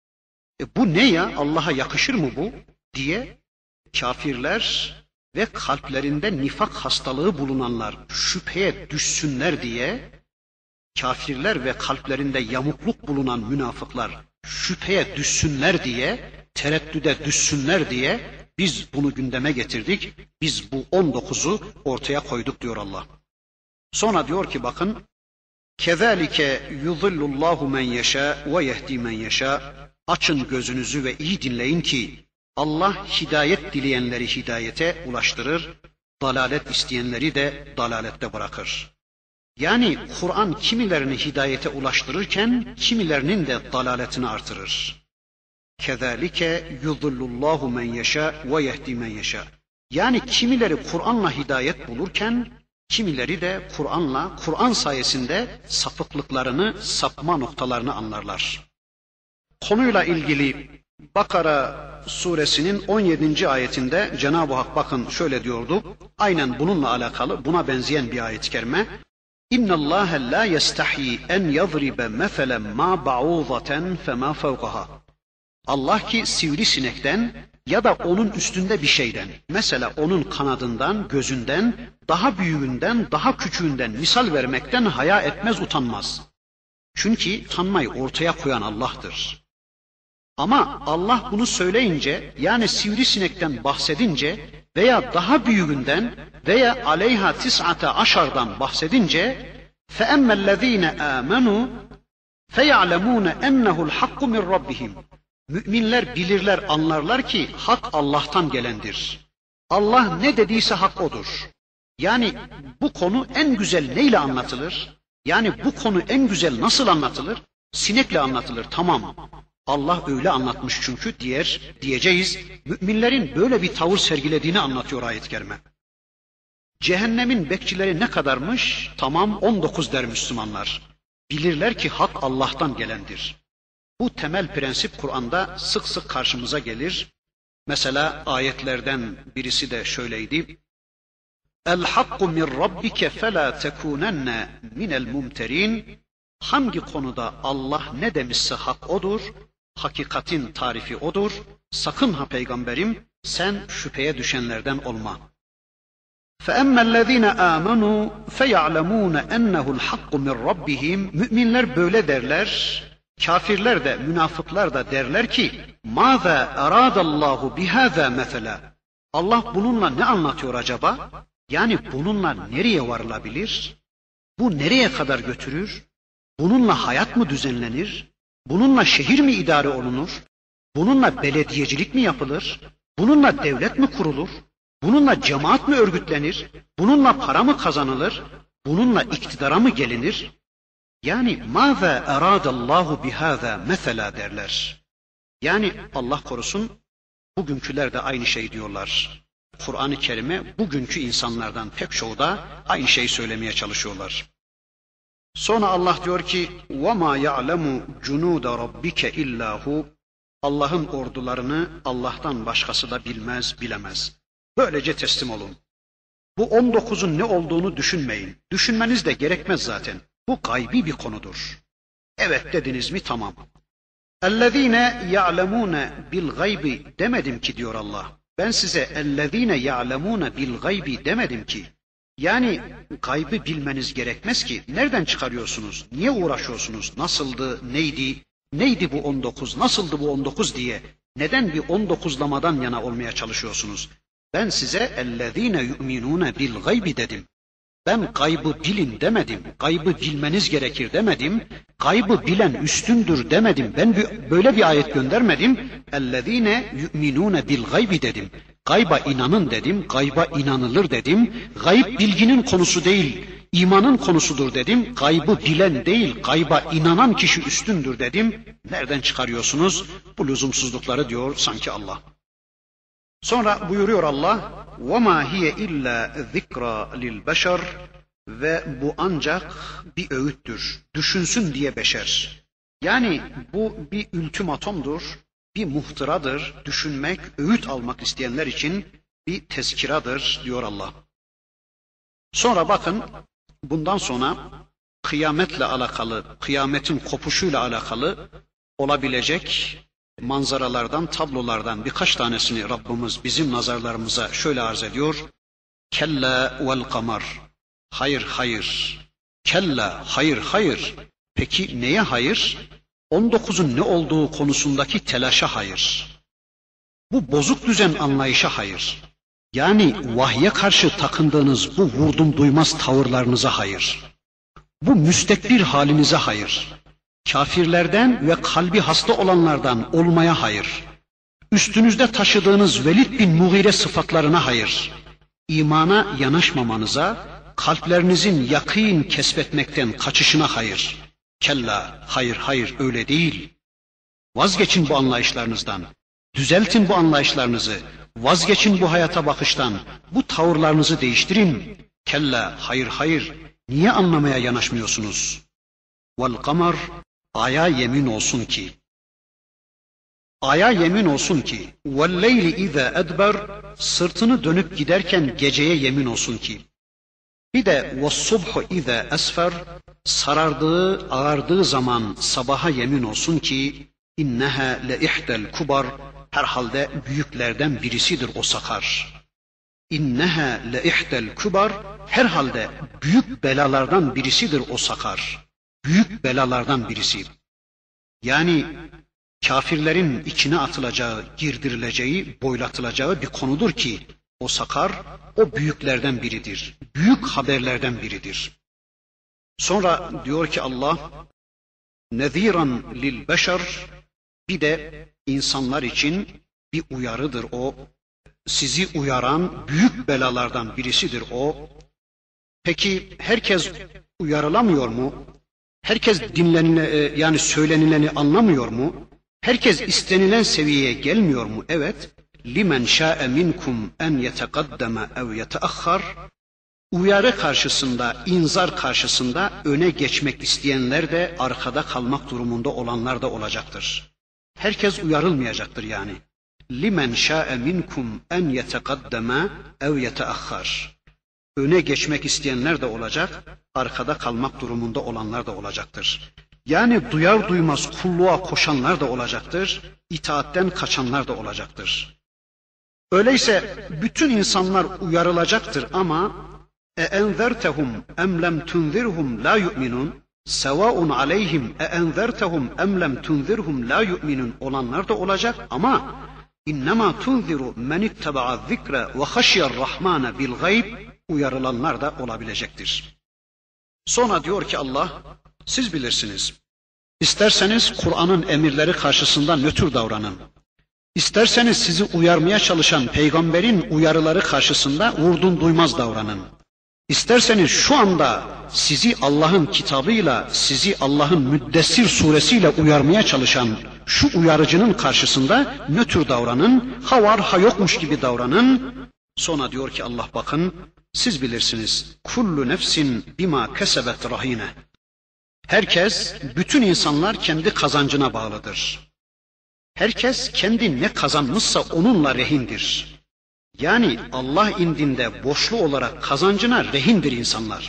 Bu ne ya? Allah'a yakışır mı bu? Diye kafirler ve kalplerinde nifak hastalığı bulunanlar şüpheye düşsünler diye, kafirler ve kalplerinde yamukluk bulunan münafıklar şüpheye düşsünler diye, tereddüde düşsünler diye biz bunu gündeme getirdik. Biz bu 19'u ortaya koyduk diyor Allah. Sonra diyor ki bakın: كَذَٰلِكَ يُضِلُّ اللّٰهُ مَنْ يَشَاءُ وَيَهْدِي مَنْ يَشَاءُ Açın gözünüzü ve iyi dinleyin ki Allah hidayet dileyenleri hidayete ulaştırır, dalalet isteyenleri de dalalette bırakır. Yani Kur'an kimilerini hidayete ulaştırırken kimilerinin de dalaletini artırır. كَذَٰلِكَ يُضِلُّ اللّٰهُ مَنْ يَشَاءُ وَيَهْدِي مَنْ يَشَاءُ Yani kimileri Kur'an'la hidayet bulurken kimileri de Kur'an'la, Kur'an sayesinde sapıklıklarını, sapma noktalarını anlarlar. Konuyla ilgili Bakara suresinin 17. ayetinde Cenab-ı Hak bakın şöyle diyordu. Aynen bununla alakalı, buna benzeyen bir ayet-i kerime. اِنَّ اللّٰهَ لَا يَسْتَحْيِي اَنْ يَضْرِبَ مَثَلًا مَا بَعُوضَةً فَمَا فَوْقَهَا Allah ki sivrisinekten ya da onun üstünde bir şeyden, mesela onun kanadından, gözünden, daha büyüğünden, daha küçüğünden misal vermekten haya etmez, utanmaz. Çünkü tanmayı ortaya koyan Allah'tır. Ama Allah bunu söyleyince, yani sivrisinekten bahsedince veya daha büyüğünden veya aleyha tis'ate aşardan bahsedince فَاَمَّا الَّذ۪ينَ آمَنُوا فَيَعْلَمُونَ اَنَّهُ الْحَقُّ مِنْ رَبِّهِمْ Müminler bilirler, anlarlar ki hak Allah'tan gelendir. Allah ne dediyse hak odur. Yani bu konu en güzel neyle anlatılır? Yani bu konu en güzel nasıl anlatılır? Sinekle anlatılır, tamam. Allah öyle anlatmış çünkü diyeceğiz. Müminlerin böyle bir tavır sergilediğini anlatıyor ayet-i kerime. Cehennemin bekçileri ne kadarmış? Tamam 19 der Müslümanlar. Bilirler ki hak Allah'tan gelendir. Bu temel prensip Kur'an'da sık sık karşımıza gelir. Mesela ayetlerden birisi de şöyleydi. El-hakku min rabbike felâ tekûnenne minel mumterin. Hangi konuda Allah ne demişse hak odur, hakikatin tarifi odur. Sakın ha peygamberim sen şüpheye düşenlerden olma. فَاَمَّا الَّذ۪ينَ آمَنُوا فَيَعْلَمُونَ اَنَّهُ الْحَقُّ مِنْ رَبِّهِمْ Müminler böyle derler, kafirler de münafıklar da derler ki مَاذَا اَرَادَ اللّٰهُ بِهَذَا مَثَلًا Allah bununla ne anlatıyor acaba? Yani bununla nereye varılabilir? Bu nereye kadar götürür? Bununla hayat mı düzenlenir? Bununla şehir mi idare olunur? Bununla belediyecilik mi yapılır? Bununla devlet mi kurulur? Bununla cemaat mi örgütlenir? Bununla para mı kazanılır? Bununla iktidara mı gelinir? Yani مَاذَا اَرَادَ اللّٰهُ بِهَذَا مَثَلًا derler. Yani Allah korusun, bugünküler de aynı şey diyorlar. Kur'an-ı Kerim'e bugünkü insanlardan pek çoğu da aynı şeyi söylemeye çalışıyorlar. Sonra Allah diyor ki وَمَا يَعْلَمُ جُنُودَ رَبِّكَ اِلَّا هُ Allah'ın ordularını Allah'tan başkası da bilmez, bilemez. Böylece teslim olun. Bu 19'un ne olduğunu düşünmeyin. Düşünmeniz de gerekmez zaten. Bu gaybi bir konudur. Evet dediniz mi tamam. اَلَّذ۪ينَ يَعْلَمُونَ بِالْغَيْبِ demedim ki diyor Allah. Ben size اَلَّذ۪ينَ يَعْلَمُونَ بِالْغَيْبِ demedim ki. Yani gaybı bilmeniz gerekmez ki. Nereden çıkarıyorsunuz? Niye uğraşıyorsunuz? Nasıldı? Neydi? Neydi bu 19? Nasıldı bu 19 diye? Neden bir 19'lamadan yana olmaya çalışıyorsunuz? Ben size اَلَّذ۪ينَ يُؤْمِنُونَ بِالْغَيْبِ dedim. Ben gaybı bilin demedim. Gaybı bilmeniz gerekir demedim. Gaybı bilen üstündür demedim. Ben böyle bir ayet göndermedim. اَلَّذ۪ينَ يُؤْمِنُونَ بِالْغَيْبِ dedim. Gayba inanın dedim. Gayba inanılır dedim. Gayb bilginin konusu değil, imanın konusudur dedim. Gaybı bilen değil, gayba inanan kişi üstündür dedim. Nereden çıkarıyorsunuz bu lüzumsuzlukları diyor sanki Allah. Sonra buyuruyor Allah, وَمَا هِيَ إِلَّا ذِكْرَى لِلْبَشَرِ Ve bu ancak bir öğüttür, düşünsün diye beşer. Yani bu bir ultimatomdur, bir muhtıradır, düşünmek, öğüt almak isteyenler için bir tezkiradır diyor Allah. Sonra bakın, bundan sonra kıyametle alakalı, kıyametin kopuşuyla alakalı olabilecek manzaralardan, tablolardan birkaç tanesini Rabbimiz bizim nazarlarımıza şöyle arz ediyor. Kella vel kamar. Hayır, hayır. Kella, hayır, hayır. Peki neye hayır? 19'un ne olduğu konusundaki telaşa hayır. Bu bozuk düzen anlayışa hayır. Yani vahye karşı takındığınız bu vurdum duymaz tavırlarınıza hayır. Bu müstekbir halinize hayır. Kafirlerden ve kalbi hasta olanlardan olmaya hayır. Üstünüzde taşıdığınız Velid bin Mughire sıfatlarına hayır. İmana yanaşmamanıza, kalplerinizin yakîn kesbetmekten kaçışına hayır. Kella, hayır, hayır, öyle değil. Vazgeçin bu anlayışlarınızdan. Düzeltin bu anlayışlarınızı. Vazgeçin bu hayata bakıştan. Bu tavırlarınızı değiştirin. Kella, hayır, hayır. Niye anlamaya yanaşmıyorsunuz? Vel kamar, aya yemin olsun ki. Aya yemin olsun ki. Vel leyli izâ edber, sırtını dönüp giderken geceye yemin olsun ki. Bir de ve subhu izâ esfer, sarardığı, ağardığı zaman sabaha yemin olsun ki. İnneha le ihdel kubar, herhalde büyüklerden birisidir o sakar. İnneha le ihdel kubar, herhalde büyük belalardan birisidir o sakar. Büyük belalardan birisi. Yani kafirlerin içine atılacağı, girdirileceği, boylatılacağı bir konudur ki o sakar, o büyüklerden biridir. Büyük haberlerden biridir. Sonra diyor ki Allah, neziran lil beşer, bir de insanlar için bir uyarıdır o. Sizi uyaran büyük belalardan birisidir o. Peki herkes uyarılamıyor mu? Herkes yani söylenileni anlamıyor mu? Herkes istenilen seviyeye gelmiyor mu? Evet. Limen şa'e minkum en yetekaddeme ev yeteahhar. Uyarı karşısında, inzar karşısında öne geçmek isteyenler de arkada kalmak durumunda olanlar da olacaktır. Herkes uyarılmayacaktır yani. Limen şa'e minkum en yetekaddeme ev yeteahhar. Öne geçmek isteyenler de olacak, arkada kalmak durumunda olanlar da olacaktır. Yani duyar duymaz kulluğa koşanlar da olacaktır, itaatten kaçanlar da olacaktır. Öyleyse bütün insanlar uyarılacaktır ama اَاَنْذَرْتَهُمْ اَمْ لَمْ تُنْذِرْهُمْ لَا يُؤْمِنُونَ سَوَاءٌ عَلَيْهِمْ اَاَنْذَرْتَهُمْ اَمْ لَمْ تُنْذِرْهُمْ لَا يُؤْمِنُونَ olanlar da olacak ama اِنَّمَا تُنْذِرُ مَنِ اتَّبَعَ الذِّكْرَ وَخَشِيَ الرَّحْمَانَ بِالْغَيْبِ uyarılanlar da olabilecektir. Sonra diyor ki Allah, siz bilirsiniz. İsterseniz Kur'an'ın emirleri karşısında nötr davranın. İsterseniz sizi uyarmaya çalışan peygamberin uyarıları karşısında vurdum duymaz davranın. İsterseniz şu anda sizi Allah'ın kitabıyla, sizi Allah'ın Müddessir suresiyle uyarmaya çalışan şu uyarıcının karşısında nötr davranın, ha var ha yokmuş gibi davranın. Sonra diyor ki Allah bakın siz bilirsiniz. Kullu nefsin bima kesebet rahine. Herkes, bütün insanlar kendi kazancına bağlıdır. Herkes kendi ne kazanmışsa onunla rehindir. Yani Allah indinde borçlu olarak kazancına rehindir insanlar.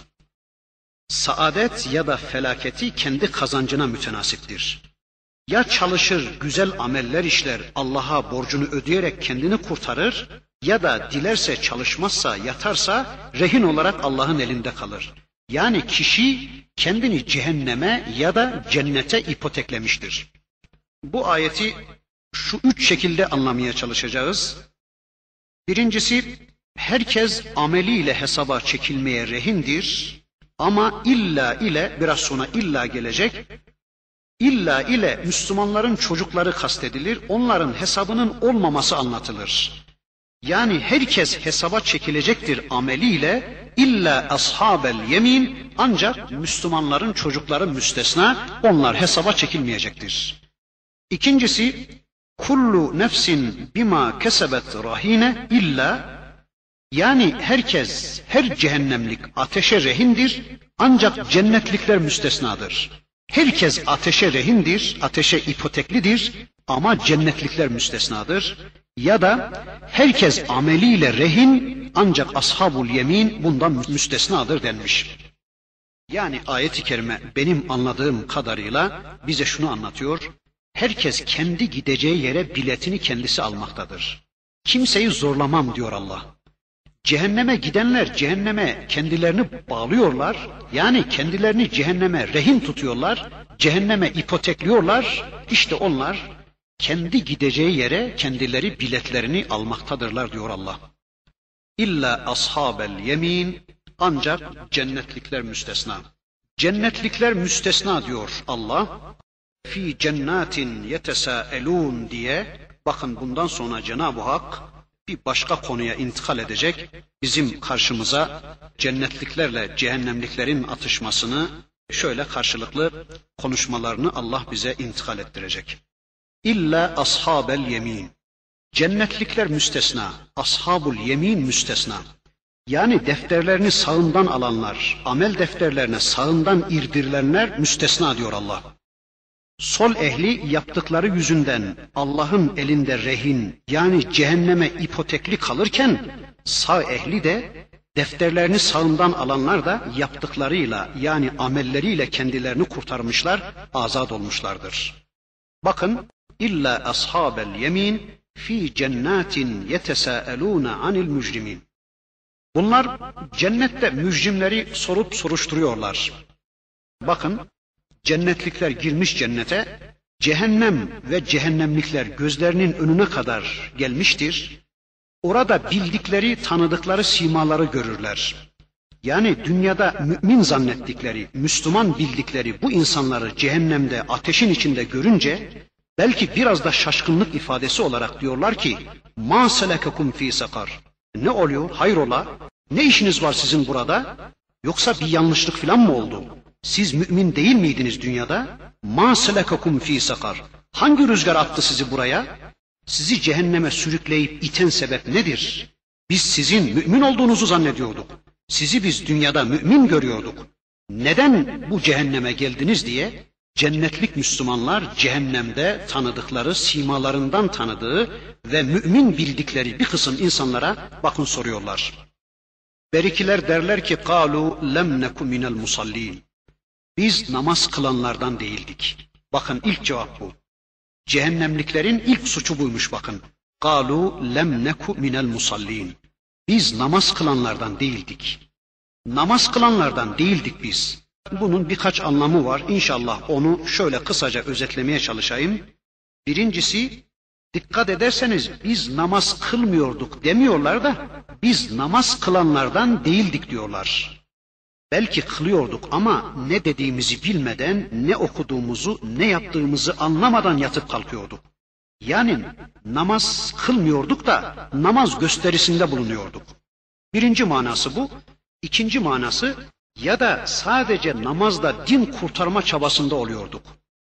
Saadet ya da felaketi kendi kazancına mütenasiptir. Ya çalışır, güzel ameller işler, Allah'a borcunu ödeyerek kendini kurtarır, ya da dilerse çalışmazsa, yatarsa rehin olarak Allah'ın elinde kalır. Yani kişi kendini cehenneme ya da cennete ipoteklemiştir. Bu ayeti şu 3 şekilde anlamaya çalışacağız. Birincisi, herkes ameliyle hesaba çekilmeye rehindir ama illa ile, biraz sonra illa gelecek, illa ile Müslümanların çocukları kastedilir, onların hesabının olmaması anlatılır. Yani herkes hesaba çekilecektir ameliyle, illa ashabel yemin, ancak Müslümanların çocukları müstesna, onlar hesaba çekilmeyecektir. İkincisi, kullu nefsin bima kesebet rahine illa, yani herkes, her cehennemlik ateşe rehindir, ancak cennetlikler müstesnadır. Herkes ateşe rehindir, ateşe ipoteklidir ama cennetlikler müstesnadır. Ya da herkes ameliyle rehin ancak ashabul yemin bundan müstesnadır denmiş. Yani ayet-i kerime benim anladığım kadarıyla bize şunu anlatıyor. Herkes kendi gideceği yere biletini kendisi almaktadır. Kimseyi zorlamam diyor Allah. Cehenneme gidenler cehenneme kendilerini bağlıyorlar. Yani kendilerini cehenneme rehin tutuyorlar. Cehenneme ipotekliyorlar. İşte onlar kendi gideceği yere kendileri biletlerini almaktadırlar diyor Allah. İlla ashabel yemin, ancak cennetlikler müstesna. Cennetlikler müstesna diyor Allah. Fi cennatin yetesâelûn diye, bakın bundan sonra Cenab-ı Hak bir başka konuya intikal edecek. Bizim karşımıza cennetliklerle cehennemliklerin atışmasını, şöyle karşılıklı konuşmalarını Allah bize intikal ettirecek. İlla ashabel yemin. Cennetlikler müstesna, ashabul yemin müstesna. Yani defterlerini sağından alanlar, amel defterlerine sağından irdirilenler müstesna diyor Allah. Sol ehli yaptıkları yüzünden Allah'ın elinde rehin, yani cehenneme ipotekli kalırken, sağ ehli de defterlerini sağından alanlar da yaptıklarıyla, yani amelleriyle kendilerini kurtarmışlar, azat olmuşlardır. Bakın, İlla ashabel yemin fi cennatin yetesâelûne anil mücrimin. Bunlar cennette mücrimleri sorup soruşturuyorlar. Bakın, cennetlikler girmiş cennete, cehennem ve cehennemlikler gözlerinin önüne kadar gelmiştir. Orada bildikleri, tanıdıkları simaları görürler. Yani dünyada mümin zannettikleri, Müslüman bildikleri bu insanları cehennemde, ateşin içinde görünce, belki biraz da şaşkınlık ifadesi olarak diyorlar ki, مَا سَلَكَكُمْ ف۪ي سَقَرٍ. Ne oluyor? Hayrola? Ne işiniz var sizin burada? Yoksa bir yanlışlık falan mı oldu? Siz mümin değil miydiniz dünyada? مَا سَلَكَكُمْ ف۪ي سَقَرٍ. Hangi rüzgar attı sizi buraya? Sizi cehenneme sürükleyip iten sebep nedir? Biz sizin mümin olduğunuzu zannediyorduk. Sizi biz dünyada mümin görüyorduk. Neden bu cehenneme geldiniz diye cennetlik Müslümanlar cehennemde tanıdıkları, simalarından tanıdığı ve mümin bildikleri bir kısım insanlara bakın soruyorlar. Berikiler derler ki قَالُوا لَمْ نَكُ مِنَ الْمُصَلِّينَ. Biz namaz kılanlardan değildik. Bakın ilk cevap bu. Cehennemliklerin ilk suçu buymuş bakın. قَالُوا لَمْ نَكُ مِنَ الْمُصَلِّينَ. Biz namaz kılanlardan değildik. Namaz kılanlardan değildik biz. Bunun birkaç anlamı var. İnşallah onu şöyle kısaca özetlemeye çalışayım. Birincisi, dikkat ederseniz biz namaz kılmıyorduk demiyorlar da biz namaz kılanlardan değildik diyorlar. Belki kılıyorduk ama ne dediğimizi bilmeden, ne okuduğumuzu, ne yaptığımızı anlamadan yatıp kalkıyorduk. Yani namaz kılmıyorduk da namaz gösterisinde bulunuyorduk. Birinci manası bu. İkinci manası, ya da sadece namazla din kurtarma çabasında oluyorduk.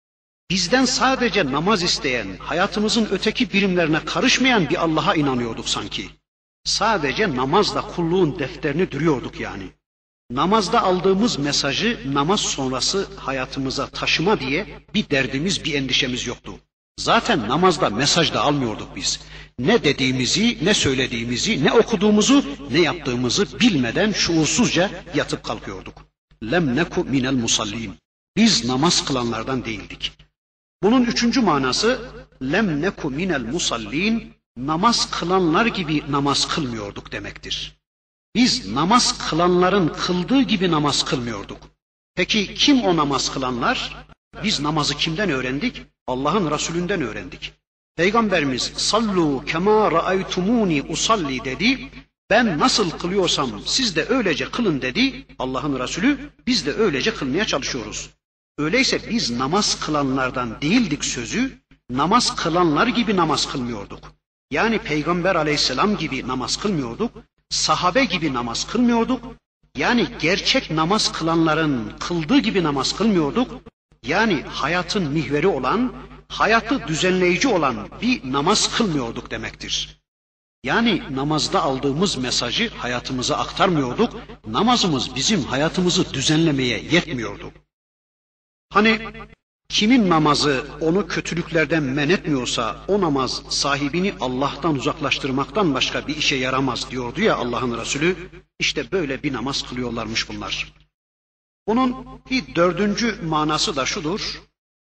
Bizden sadece namaz isteyen, hayatımızın öteki birimlerine karışmayan bir Allah'a inanıyorduk sanki. Sadece namazla kulluğun defterini dürüyorduk yani. Namazda aldığımız mesajı namaz sonrası hayatımıza taşıma diye bir derdimiz, bir endişemiz yoktu. Zaten namazda mesaj da almıyorduk biz. Ne dediğimizi, ne söylediğimizi, ne okuduğumuzu, ne yaptığımızı bilmeden şuursuzca yatıp kalkıyorduk. Lem neku minel musallin. Biz namaz kılanlardan değildik. Bunun üçüncü manası, lem neku minel musallin, namaz kılanlar gibi namaz kılmıyorduk demektir. Biz namaz kılanların kıldığı gibi namaz kılmıyorduk. Peki kim o namaz kılanlar? Biz namazı kimden öğrendik? Allah'ın Resulünden öğrendik. Peygamberimiz sallu kema ra'aytumuni usalli dedi. Ben nasıl kılıyorsam siz de öylece kılın dedi. Allah'ın Resulü, biz de öylece kılmaya çalışıyoruz. Öyleyse biz namaz kılanlardan değildik sözü, namaz kılanlar gibi namaz kılmıyorduk. Yani Peygamber aleyhisselam gibi namaz kılmıyorduk, sahabe gibi namaz kılmıyorduk, yani gerçek namaz kılanların kıldığı gibi namaz kılmıyorduk, yani hayatın mihveri olan, hayatı düzenleyici olan bir namaz kılmıyorduk demektir. Yani namazda aldığımız mesajı hayatımıza aktarmıyorduk, namazımız bizim hayatımızı düzenlemeye yetmiyordu. Hani kimin namazı onu kötülüklerden men etmiyorsa o namaz sahibini Allah'tan uzaklaştırmaktan başka bir işe yaramaz diyordu ya Allah'ın Resulü. İşte böyle bir namaz kılıyorlarmış bunlar. Bunun bir dördüncü manası da şudur.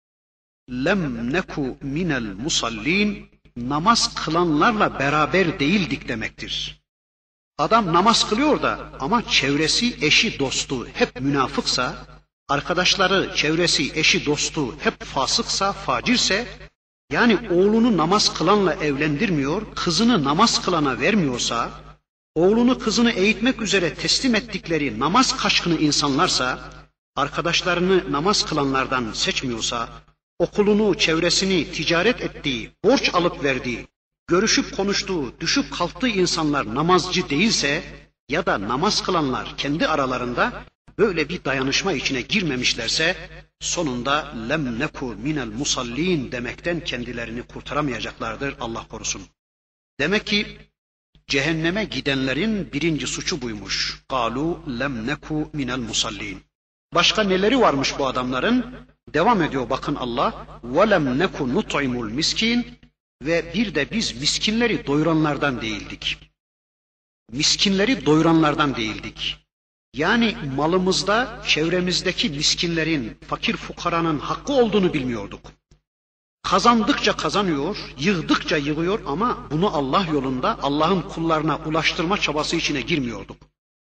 Lem neku minel musallin, namaz kılanlarla beraber değildik demektir. Adam namaz kılıyor da ama çevresi, eşi, dostu hep münafıksa, arkadaşları, çevresi, eşi, dostu hep fasıksa, facirse, yani oğlunu namaz kılanla evlendirmiyor, kızını namaz kılana vermiyorsa, oğlunu kızını eğitmek üzere teslim ettikleri namaz kaçkını insanlarsa, arkadaşlarını namaz kılanlardan seçmiyorsa, okulunu, çevresini ticaret ettiği, borç alıp verdiği, görüşüp konuştuğu, düşüp kalktığı insanlar namazcı değilse ya da namaz kılanlar kendi aralarında böyle bir dayanışma içine girmemişlerse sonunda lem neku minel musallin demekten kendilerini kurtaramayacaklardır, Allah korusun. Demek ki cehenneme gidenlerin birinci suçu buymuş. Kalu lem neku minel musallin. Başka neleri varmış bu adamların? Devam ediyor bakın Allah. وَلَمْ نَكُ نُطْعِمُ الْمِسْكِينَ. Ve bir de biz miskinleri doyuranlardan değildik. Miskinleri doyuranlardan değildik. Yani malımızda çevremizdeki miskinlerin, fakir fukaranın hakkı olduğunu bilmiyorduk. Kazandıkça kazanıyor, yığdıkça yığıyor ama bunu Allah yolunda Allah'ın kullarına ulaştırma çabası içine girmiyorduk.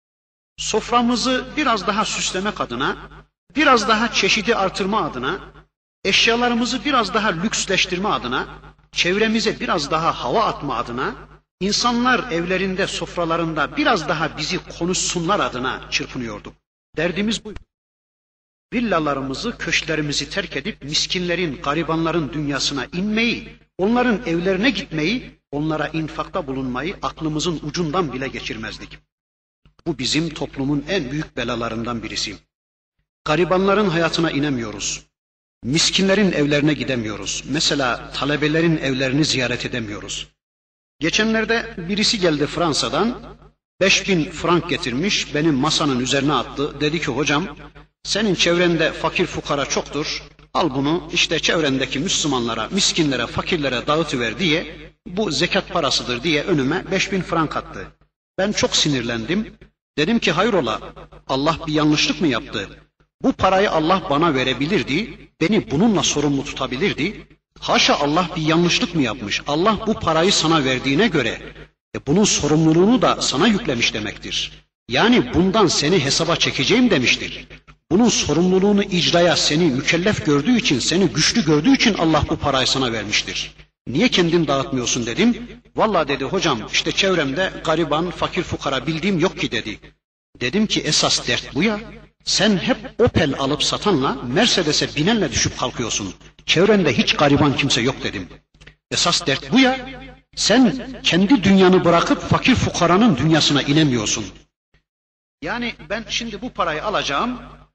Soframızı biraz daha süslemek adına, biraz daha çeşidi artırma adına, eşyalarımızı biraz daha lüksleştirme adına, çevremize biraz daha hava atma adına, insanlar evlerinde, sofralarında biraz daha bizi konuşsunlar adına çırpınıyorduk. Derdimiz bu. Villalarımızı, köşklerimizi terk edip miskinlerin, garibanların dünyasına inmeyi, onların evlerine gitmeyi, onlara infakta bulunmayı aklımızın ucundan bile geçirmezdik. Bu bizim toplumun en büyük belalarından birisi. Garibanların hayatına inemiyoruz. Miskinlerin evlerine gidemiyoruz. Mesela talebelerin evlerini ziyaret edemiyoruz. Geçenlerde birisi geldi Fransa'dan, 5000 frank getirmiş, benim masanın üzerine attı. Dedi ki hocam, senin çevrende fakir fukara çoktur, al bunu işte çevrendeki Müslümanlara, miskinlere, fakirlere dağıtıver diye, bu zekat parasıdır diye önüme 5000 frank attı. Ben çok sinirlendim. Dedim ki hayrola, Allah bir yanlışlık mı yaptı? Bu parayı Allah bana verebilirdi, beni bununla sorumlu tutabilirdi. Haşa, Allah bir yanlışlık mı yapmış? Allah bu parayı sana verdiğine göre bunun sorumluluğunu da sana yüklemiş demektir. Yani bundan seni hesaba çekeceğim demiştir. Bunun sorumluluğunu icraya seni mükellef gördüğü için, seni güçlü gördüğü için Allah bu parayı sana vermiştir. Niye kendin dağıtmıyorsun dedim. Vallahi dedi hocam, işte çevremde gariban, fakir fukara bildiğim yok ki dedi. Dedim ki esas dert bu ya. Sen hep Opel alıp satanla, Mercedes'e binenle düşüp kalkıyorsun. Çevrende hiç gariban kimse yok dedim. Esas dert bu ya. Sen kendi dünyanı bırakıp fakir fukaranın dünyasına inemiyorsun. Yani ben şimdi bu parayı alacağım,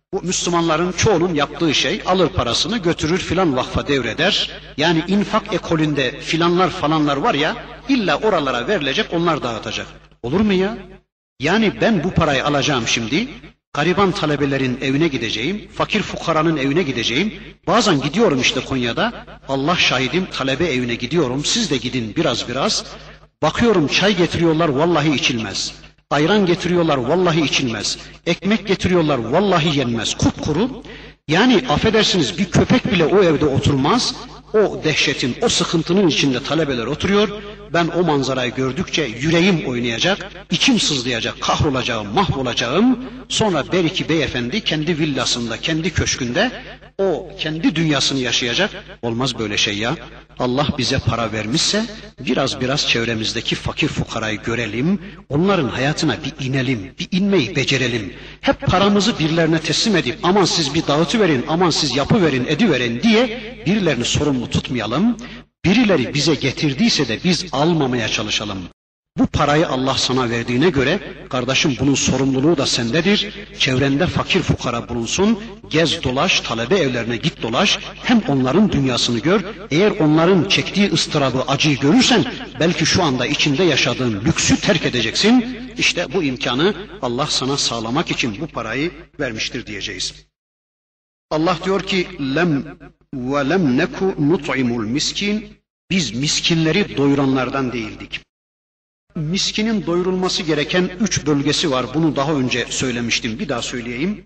Bu Müslümanların çoğunun yaptığı şey, alır parasını götürür filan vakfa devreder. Yani infak ekolünde filanlar falanlar var ya, illa oralara verilecek, onlar dağıtacak. Olur mu ya? Yani ben bu parayı alacağım şimdi, gariban talebelerin evine gideceğim, fakir fukaranın evine gideceğim. Bazen gidiyorum işte Konya'da, Allah şahidim, talebe evine gidiyorum, siz de gidin biraz. Bakıyorum çay getiriyorlar, vallahi içilmez. Ayran getiriyorlar, vallahi içilmez. Ekmek getiriyorlar, vallahi yenmez. Kupkuru. Yani affedersiniz, bir köpek bile o evde oturmaz. O dehşetin, o sıkıntının içinde talebeler oturuyor. Ben o manzarayı gördükçe yüreğim oynayacak, içim sızlayacak, kahrolacağım, mahvolacağım. Sonra belki beyefendi kendi villasında, kendi köşkünde o kendi dünyasını yaşayacak. Olmaz böyle şey ya. Allah bize para vermişse biraz çevremizdeki fakir fukarayı görelim. Onların hayatına bir inelim, bir inmeyi becerelim. Hep paramızı birilerine teslim edip aman siz bir dağıtıverin, aman siz yapıverin, ediverin diye birilerini sorumlu tutmayalım. Birileri bize getirdiyse de biz almamaya çalışalım. Bu parayı Allah sana verdiğine göre kardeşim bunun sorumluluğu da sendedir. Çevrende fakir fukara bulunsun. Gez dolaş, talebe evlerine git dolaş. Hem onların dünyasını gör. Eğer onların çektiği ıstırabı, acıyı görürsen belki şu anda içinde yaşadığın lüksü terk edeceksin. İşte bu imkanı Allah sana sağlamak için bu parayı vermiştir diyeceğiz. Allah diyor ki lem ve lem neku nut'imul miskin. Biz miskinleri doyuranlardan değildik. Miskinin doyurulması gereken 3 bölgesi var. Bunu daha önce söylemiştim. Bir daha söyleyeyim.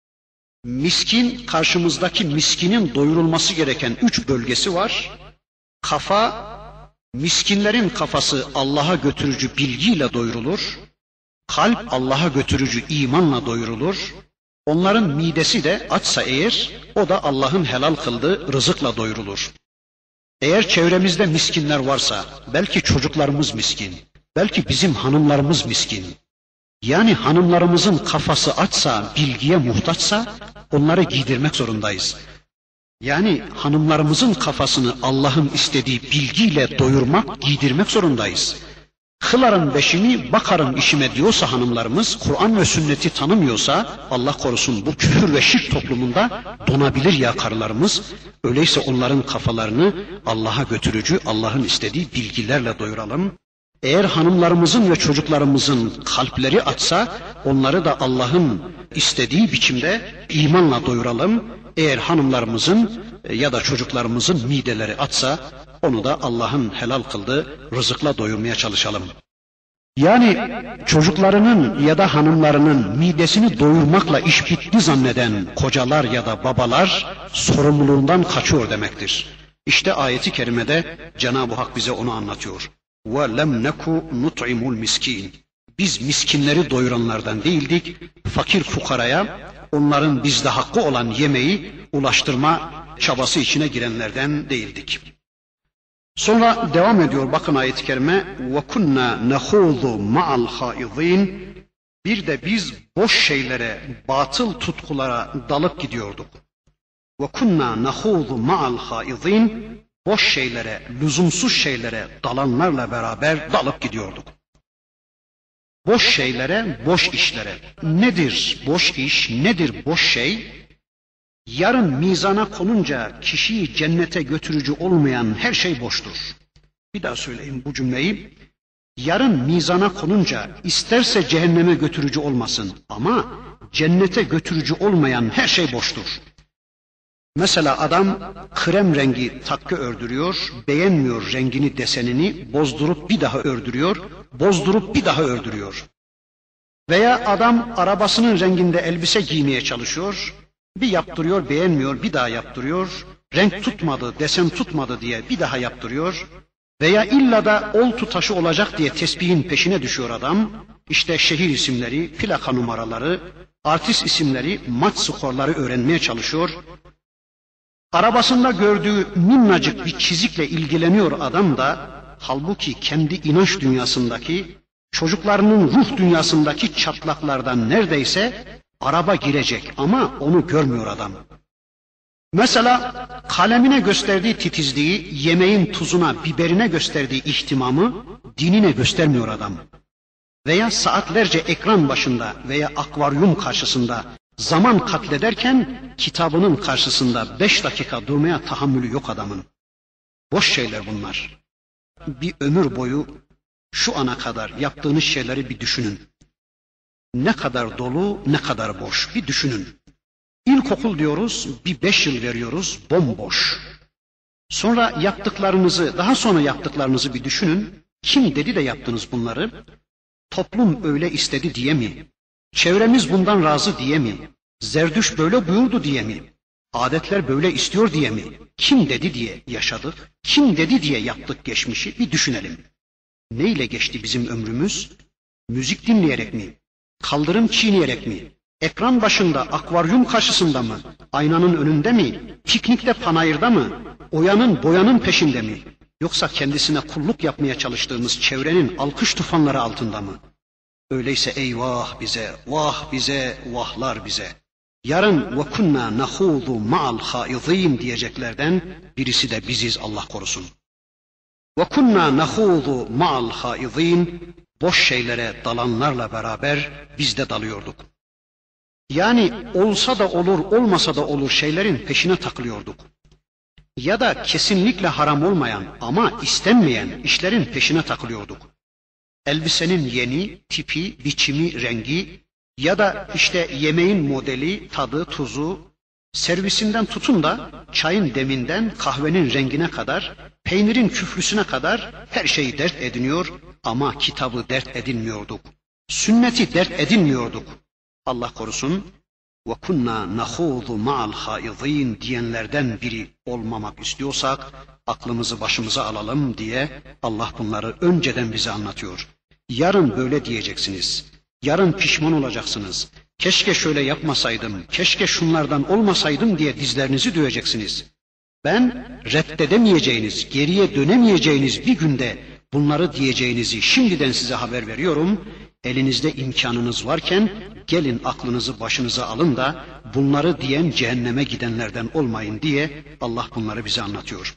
Miskin, karşımızdaki miskinin doyurulması gereken 3 bölgesi var. Kafa, miskinlerin kafası Allah'a götürücü bilgiyle doyurulur. Kalp Allah'a götürücü imanla doyurulur. Onların midesi de açsa eğer, o da Allah'ın helal kıldığı rızıkla doyurulur. Eğer çevremizde miskinler varsa, belki çocuklarımız miskin, belki bizim hanımlarımız miskin. Yani hanımlarımızın kafası açsa, bilgiye muhtaçsa, onları giydirmek zorundayız. Yani hanımlarımızın kafasını Allah'ın istediği bilgiyle doyurmak, giydirmek zorundayız. Kılarım beşimi, bakarım işime diyorsa hanımlarımız, Kur'an ve sünneti tanımıyorsa, Allah korusun bu küfür ve şirk toplumunda donabilir ya karılarımız. Öyleyse onların kafalarını Allah'a götürücü, Allah'ın istediği bilgilerle doyuralım. Eğer hanımlarımızın ve çocuklarımızın kalpleri açsa, onları da Allah'ın istediği biçimde imanla doyuralım. Eğer hanımlarımızın ya da çocuklarımızın mideleri açsa, onu da Allah'ın helal kıldığı rızıkla doyurmaya çalışalım. Yani çocuklarının ya da hanımlarının midesini doyurmakla iş bitti zanneden kocalar ya da babalar sorumluluğundan kaçıyor demektir. İşte ayeti kerimede Cenab-ı Hak bize onu anlatıyor. وَلَمْ نَكُ نُطْعِمُ الْمِسْكِينَ. Biz miskinleri doyuranlardan değildik, fakir fukaraya onların bizde hakkı olan yemeği ulaştırma çabası içine girenlerden değildik. Sonra devam ediyor bakın ayet-i kerime وَكُنَّا نَخُوضُ مَعَ الْخَائِضِينَ. Bir de biz boş şeylere, batıl tutkulara dalıp gidiyorduk. وَكُنَّا نَخُوضُ مَعَ الْخَائِضِينَ. Boş şeylere, lüzumsuz şeylere dalanlarla beraber dalıp gidiyorduk. Boş şeylere, boş işlere. Nedir boş iş, nedir boş şey? Yarın mizana konunca kişiyi cennete götürücü olmayan her şey boştur. Bir daha söyleyeyim bu cümleyi. Yarın mizana konunca isterse cehenneme götürücü olmasın ama cennete götürücü olmayan her şey boştur. Mesela adam krem rengi takkı ördürüyor, beğenmiyor rengini, desenini, bozdurup bir daha ördürüyor, bozdurup bir daha ördürüyor. Veya adam arabasının renginde elbise giymeye çalışıyor, bir yaptırıyor, beğenmiyor, bir daha yaptırıyor, renk tutmadı, desen tutmadı diye bir daha yaptırıyor. Veya illa da oltu taşı olacak diye tesbihin peşine düşüyor adam. İşte şehir isimleri, plaka numaraları, artist isimleri, maç skorları öğrenmeye çalışıyor. Arabasında gördüğü minnacık bir çizikle ilgileniyor adam da, halbuki kendi inanç dünyasındaki, çocuklarının ruh dünyasındaki çatlaklardan neredeyse araba girecek ama onu görmüyor adam. Mesela kalemine gösterdiği titizliği, yemeğin tuzuna, biberine gösterdiği ihtimamı dinine göstermiyor adam. Veya saatlerce ekran başında veya akvaryum karşısında Zaman katlederken kitabının karşısında 5 dakika durmaya tahammülü yok adamın. Boş şeyler bunlar. Bir ömür boyu şu ana kadar yaptığınız şeyleri bir düşünün. Ne kadar dolu, ne kadar boş bir düşünün. İlkokul diyoruz, bir 5 yıl veriyoruz, bomboş. Sonra yaptıklarınızı, daha sonra yaptıklarınızı bir düşünün. Kim dedi de yaptınız bunları? Toplum öyle istedi diye mi? Çevremiz bundan razı diye mi? Zerdüş böyle buyurdu diye mi? Adetler böyle istiyor diye mi? Kim dedi diye yaşadık? Kim dedi diye yaptık geçmişi? Bir düşünelim. Neyle geçti bizim ömrümüz? Müzik dinleyerek mi? Kaldırım çiğneyerek mi? Ekran başında, akvaryum karşısında mı? Aynanın önünde mi? Piknikte, panayırda mı? Oyanın, boyanın peşinde mi? Yoksa kendisine kulluk yapmaya çalıştığımız çevrenin alkış tufanları altında mı? Öyleyse eyvah bize, vah bize, vahlar bize. Yarın ve kunna nahudu ma'al haizin diyeceklerden birisi de biziz, Allah korusun. Ve kunna nahudu ma'al haizin, boş şeylere dalanlarla beraber biz de dalıyorduk. Yani olsa da olur, olmasa da olur şeylerin peşine takılıyorduk. Ya da kesinlikle haram olmayan ama istenmeyen işlerin peşine takılıyorduk. Elbisenin yeni, tipi, biçimi, rengi ya da işte yemeğin modeli, tadı, tuzu, servisinden tutun da çayın deminden kahvenin rengine kadar, peynirin küflüsüne kadar her şeyi dert ediniyor ama kitabı dert edinmiyorduk. Sünneti dert edinmiyorduk. Allah korusun. وَكُنَّا نَخُوضُ مَعَ الْخَائِضِينَ diyenlerden biri olmamak istiyorsak aklımızı başımıza alalım diye Allah bunları önceden bize anlatıyor. Yarın böyle diyeceksiniz. Yarın pişman olacaksınız. Keşke şöyle yapmasaydım, keşke şunlardan olmasaydım diye dizlerinizi döveceksiniz. Ben reddedemeyeceğiniz, geriye dönemeyeceğiniz bir günde bunları diyeceğinizi şimdiden size haber veriyorum. Elinizde imkanınız varken gelin aklınızı başınıza alın da bunları diyen cehenneme gidenlerden olmayın diye Allah bunları bize anlatıyor.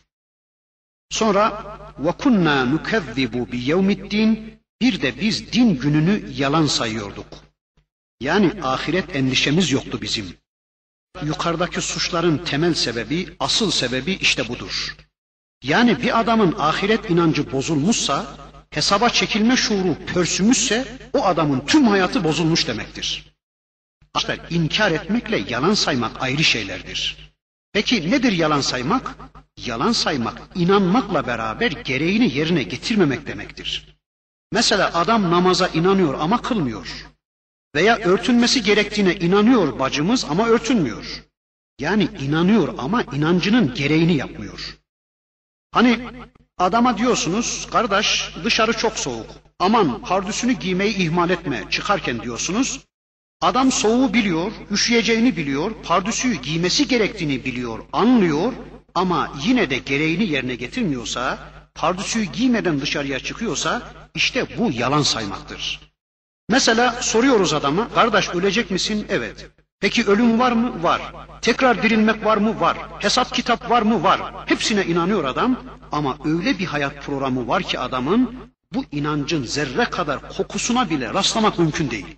Sonra وَكُنَّا نُكَذِّبُ بِيَوْمِ الدِّينِ bir de biz din gününü yalan sayıyorduk. Yani ahiret endişemiz yoktu bizim. Yukarıdaki suçların temel sebebi, asıl sebebi işte budur. Yani bir adamın ahiret inancı bozulmuşsa, hesaba çekilme şuuru pörsümüşse o adamın tüm hayatı bozulmuş demektir. İşte inkar etmekle yalan saymak ayrı şeylerdir. Peki nedir yalan saymak? Yalan saymak inanmakla beraber gereğini yerine getirmemek demektir. Mesela adam namaza inanıyor ama kılmıyor. Veya örtünmesi gerektiğine inanıyor bacımız ama örtünmüyor. Yani inanıyor ama inancının gereğini yapmıyor. Hani adama diyorsunuz, kardeş dışarı çok soğuk, aman pardüsünü giymeyi ihmal etme çıkarken diyorsunuz. Adam soğuğu biliyor, üşüyeceğini biliyor, pardüsüyü giymesi gerektiğini biliyor, anlıyor ama yine de gereğini yerine getirmiyorsa, pardüsüyü giymeden dışarıya çıkıyorsa işte bu yalan saymaktır. Mesela soruyoruz adama, kardeş ölecek misin? Evet. Peki ölüm var mı? Var. Tekrar dirilmek var mı? Var. Hesap kitap var mı? Var. Hepsine inanıyor adam ama öyle bir hayat programı var ki adamın bu inancın zerre kadar kokusuna bile rastlamak mümkün değil.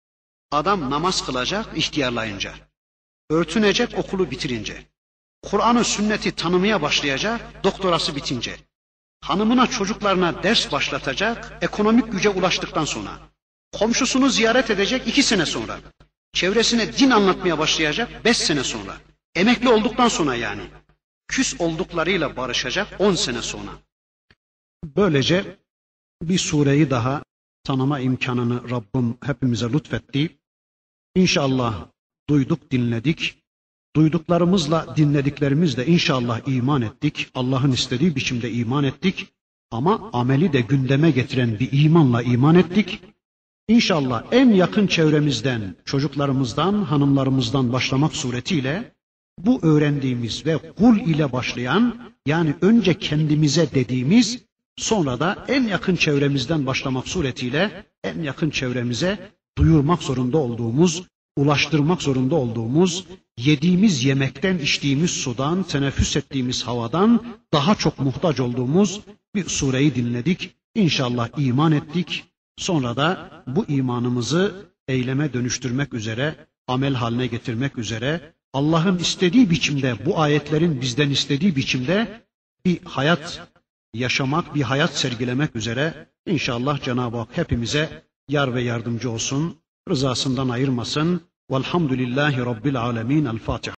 Adam namaz kılacak ihtiyarlayınca, örtünecek okulu bitirince, Kur'an'ı sünneti tanımaya başlayacak doktorası bitince, hanımına çocuklarına ders başlatacak ekonomik güce ulaştıktan sonra, komşusunu ziyaret edecek 2 sene sonra, çevresine din anlatmaya başlayacak 5 sene sonra, emekli olduktan sonra yani, küs olduklarıyla barışacak 10 sene sonra. Böylece bir sureyi daha tanıma imkanını Rabbim hepimize lütfetti. İnşallah duyduk, dinledik. Duyduklarımızla, dinlediklerimizle inşallah iman ettik. Allah'ın istediği biçimde iman ettik. Ama ameli de gündeme getiren bir imanla iman ettik. İnşallah en yakın çevremizden, çocuklarımızdan, hanımlarımızdan başlamak suretiyle bu öğrendiğimiz ve kul ile başlayan, yani önce kendimize dediğimiz, sonra da en yakın çevremizden başlamak suretiyle en yakın çevremize duyurmak zorunda olduğumuz, ulaştırmak zorunda olduğumuz, yediğimiz yemekten, içtiğimiz sudan, teneffüs ettiğimiz havadan daha çok muhtaç olduğumuz bir sureyi dinledik. İnşallah iman ettik. Sonra da bu imanımızı eyleme dönüştürmek üzere amel haline getirmek üzere Allah'ın istediği biçimde, bu ayetlerin bizden istediği biçimde bir hayat yaşamak, bir hayat sergilemek üzere inşallah Cenab-ı Hak hepimize yar ve yardımcı olsun, rızasından ayırmasın. Velhamdülillahi Rabbil alemin. El Fatiha.